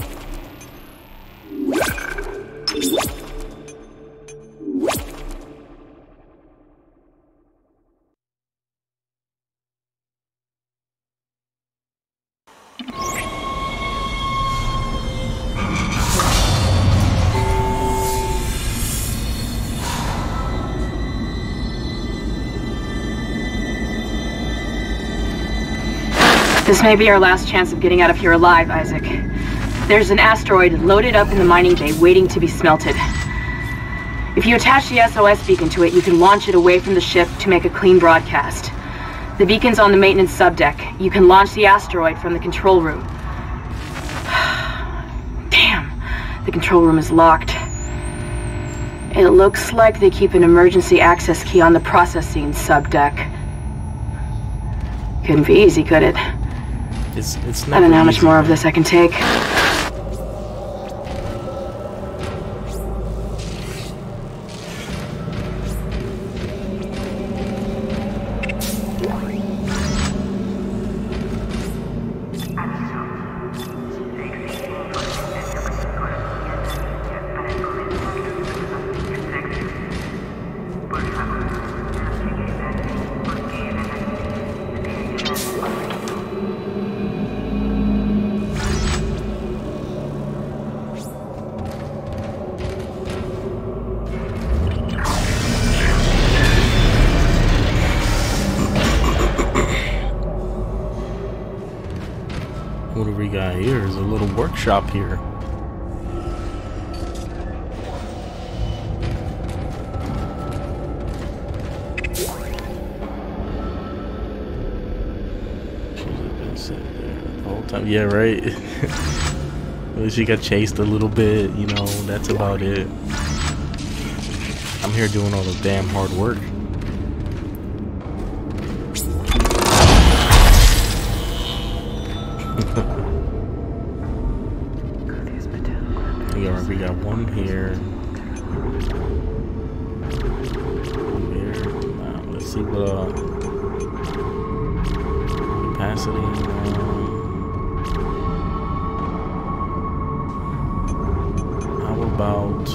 This may be our last chance of getting out of here alive, Isaac. There's an asteroid loaded up in the mining bay waiting to be smelted. If you attach the S O S beacon to it, you can launch it away from the ship to make a clean broadcast. The beacon's on the maintenance subdeck. You can launch the asteroid from the control room. Damn, the control room is locked. It looks like they keep an emergency access key on the processing subdeck. Couldn't be easy, could it? It's, it's I don't know how much easy, more man. of this I can take. What do we got here? There's a little workshop here. Yeah, right. She got chased a little bit, you know, that's about it. I'm here doing all the damn hard work. we, got, we got one here. Here. Now, let's see what uh, capacity. Uh, how about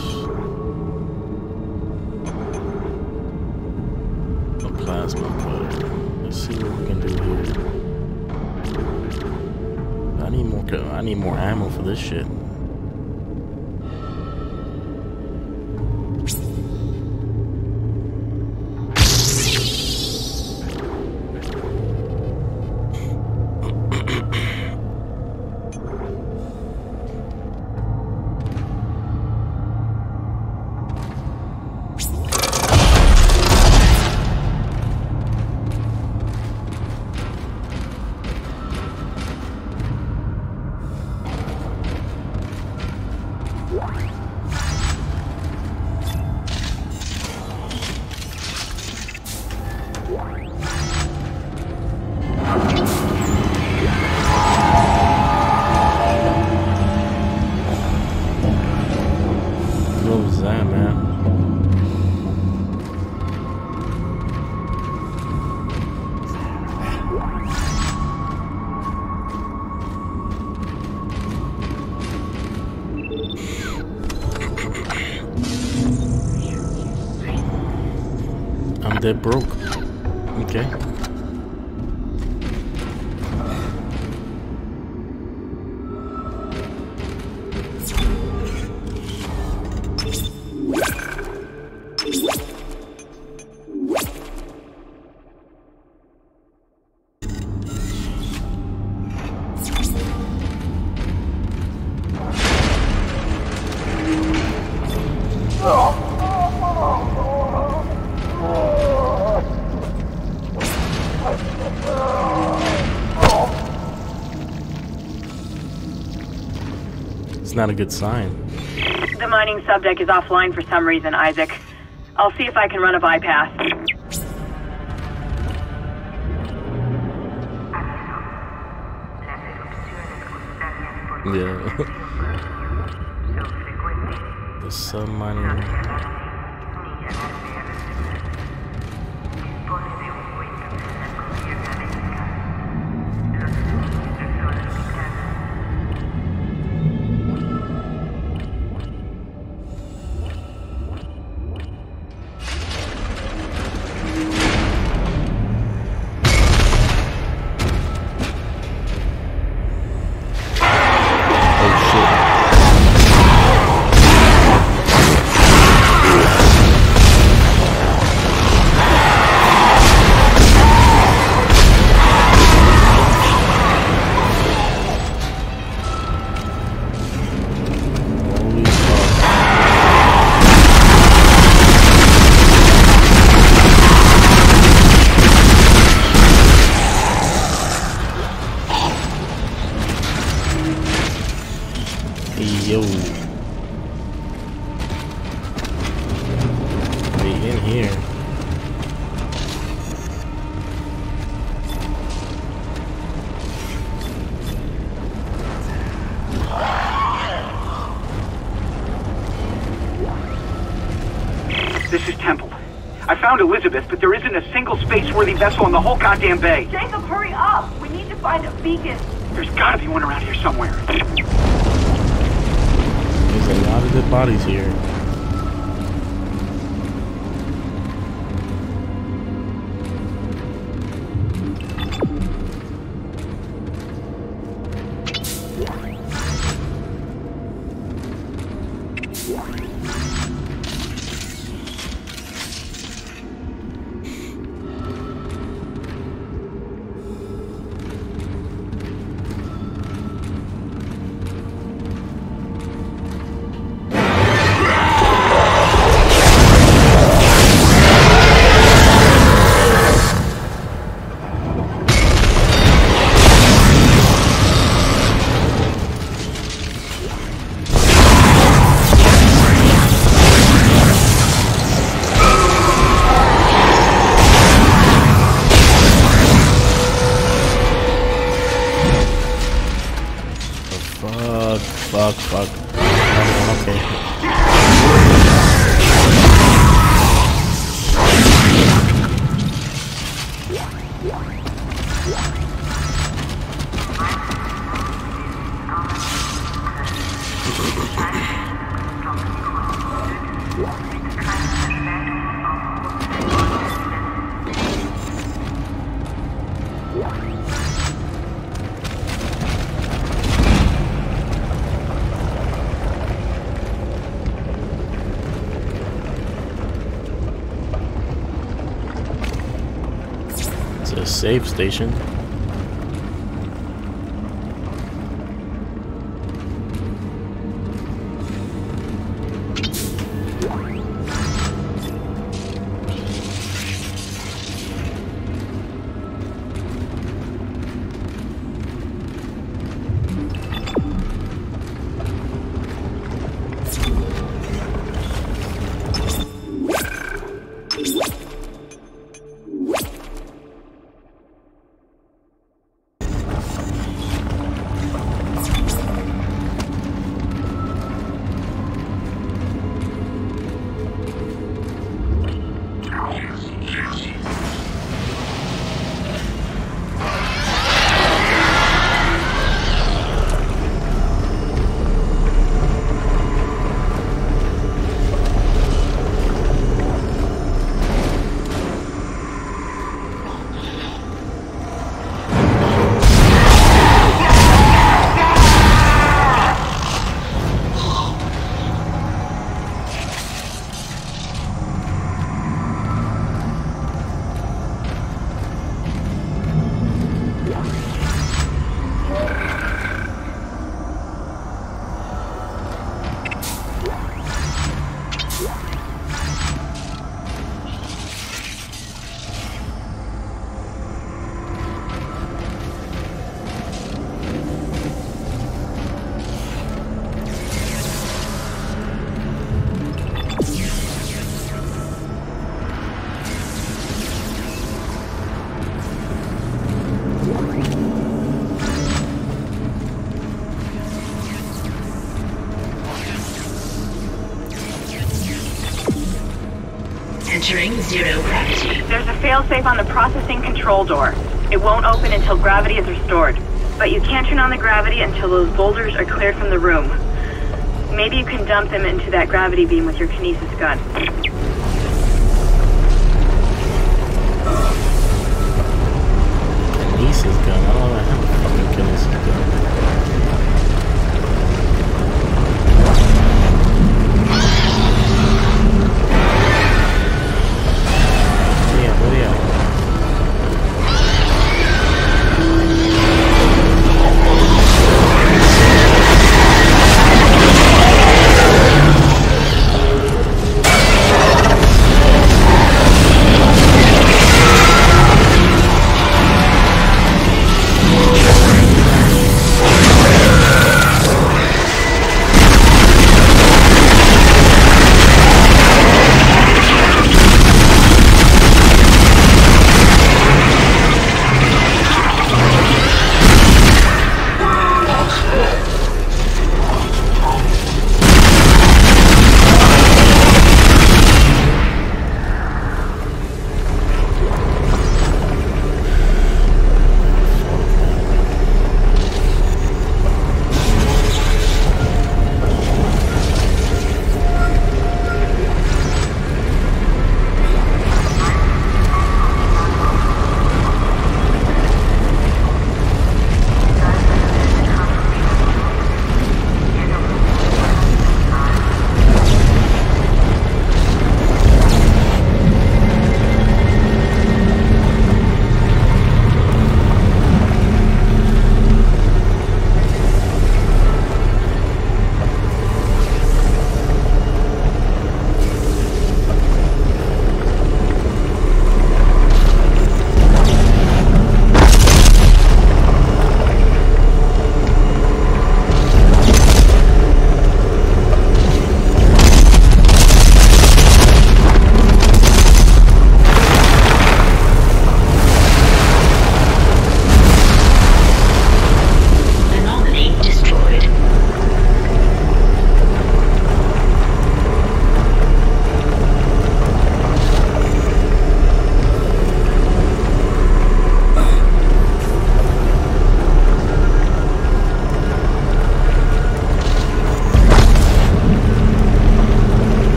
a plasma cutter? Let's see what we can do here. I need more. I need more ammo for this shit. That broke. Okay. Not a good sign. The mining subdeck is offline for some reason, Isaac. I'll see if I can run a bypass. Yeah. The sub mining. Yo. They in here. This is Temple. I found Elizabeth, but there isn't a single space-worthy vessel in the whole goddamn bay. Jacob, hurry up! We need to find a beacon. There's gotta be one around here somewhere. There's a lot of dead bodies here. Fuck. Okay. It's a safe station. Entering zero gravity. There's a failsafe on the processing control door. It won't open until gravity is restored. But you can't turn on the gravity until those boulders are cleared from the room. Maybe you can dump them into that gravity beam with your kinesis gun. Kinesis gun? I don't know, I have a fucking kinesis gun.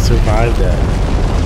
survive that.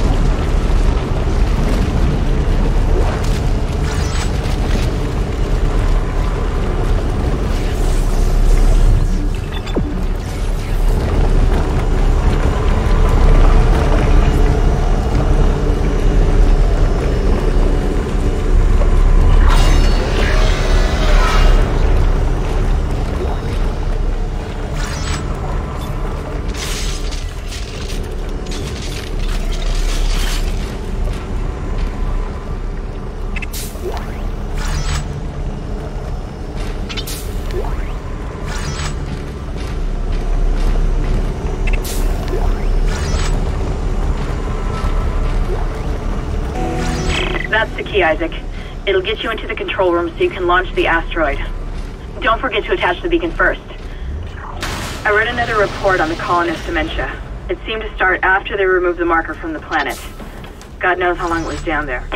That's the key, Isaac. It'll get you into the control room so you can launch the asteroid. Don't forget to attach the beacon first. I read another report on the colonist dementia. It seemed to start after they removed the marker from the planet. God knows how long it was down there.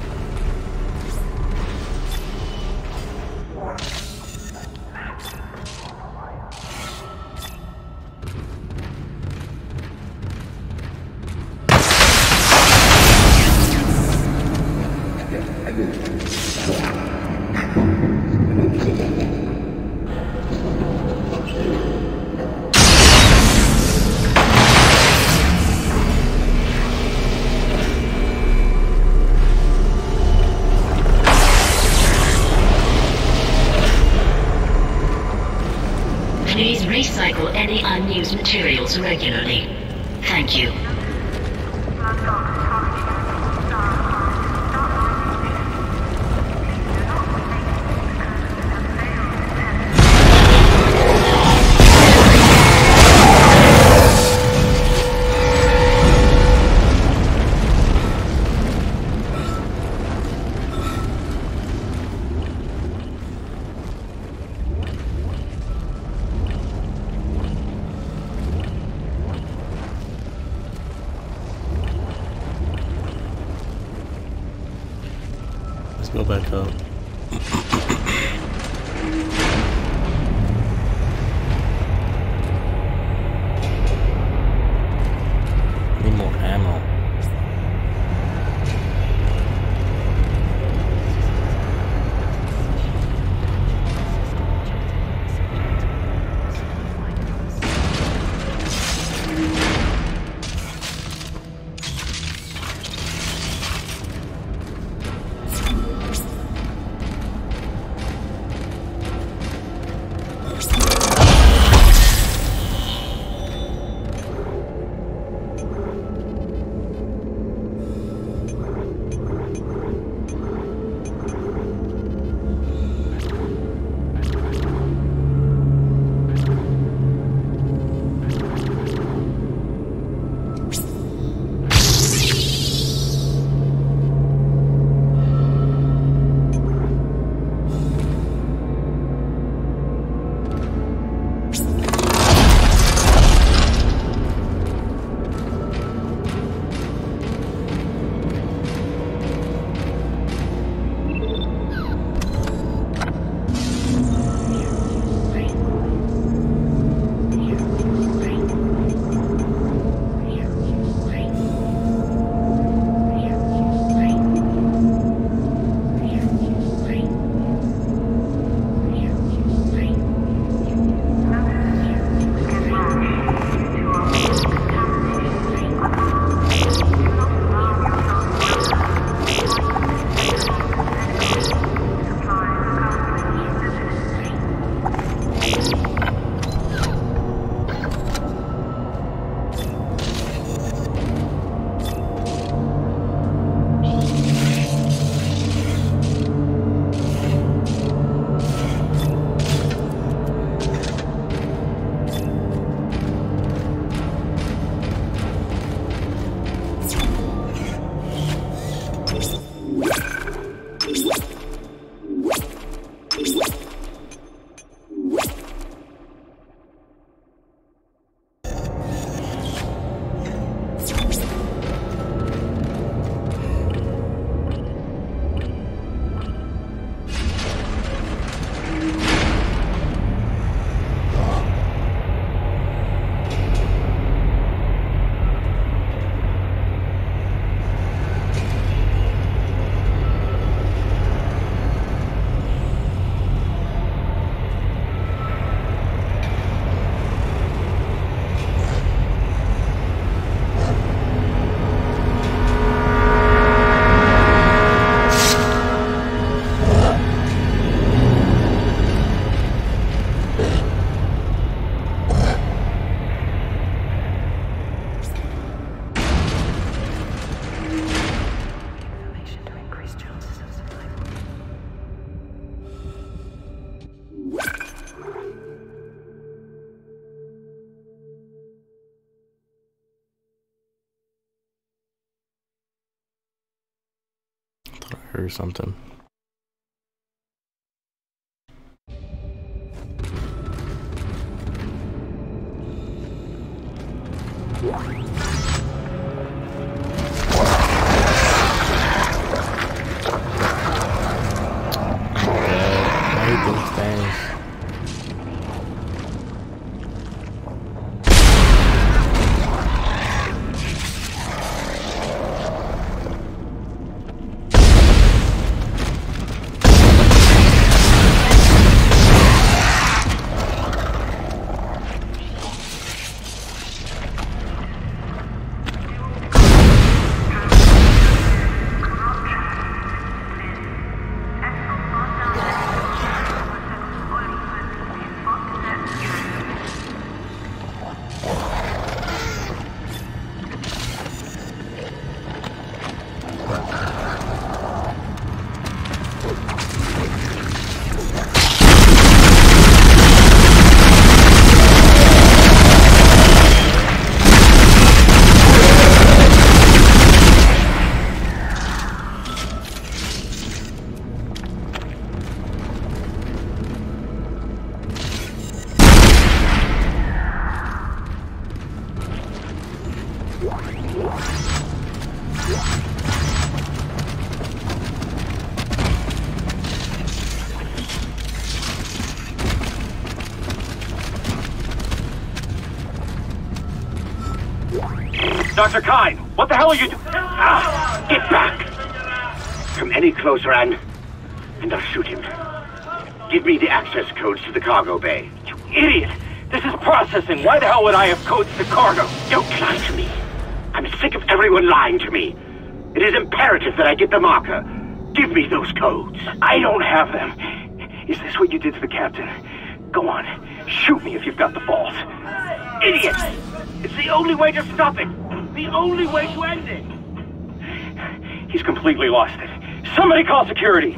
Please recycle any unused materials regularly. Thank you. Go back up. Need more ammo. or something. Doctor Kine, what the hell are you doing? Ah, get back! Come any closer and... and I'll shoot him. Give me the access codes to the cargo bay. You idiot! This is processing. Why the hell would I have codes to cargo? Don't lie to me. I'm sick of everyone lying to me. It is imperative that I get the marker. Give me those codes. I don't have them. Is this what you did to the captain? Go on. Shoot me if you've got the balls. Idiot! It's the only way to stop it. The only way to end it. He's completely lost it. Somebody call security.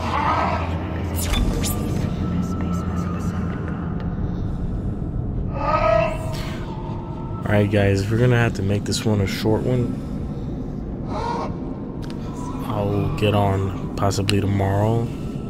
Alright guys, we're gonna have to make this one a short one. I'll get on possibly tomorrow.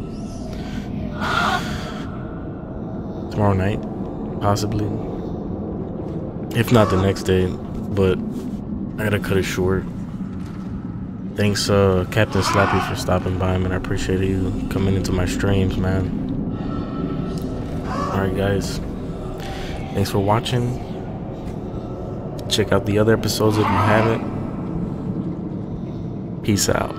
Tomorrow night, possibly. If not the next day, but I gotta cut it short. Thanks uh, Captain Slappy for stopping by, man. I appreciate you coming into my streams, man. Alright guys, thanks for watching. Check out the other episodes if you haven't. Peace out.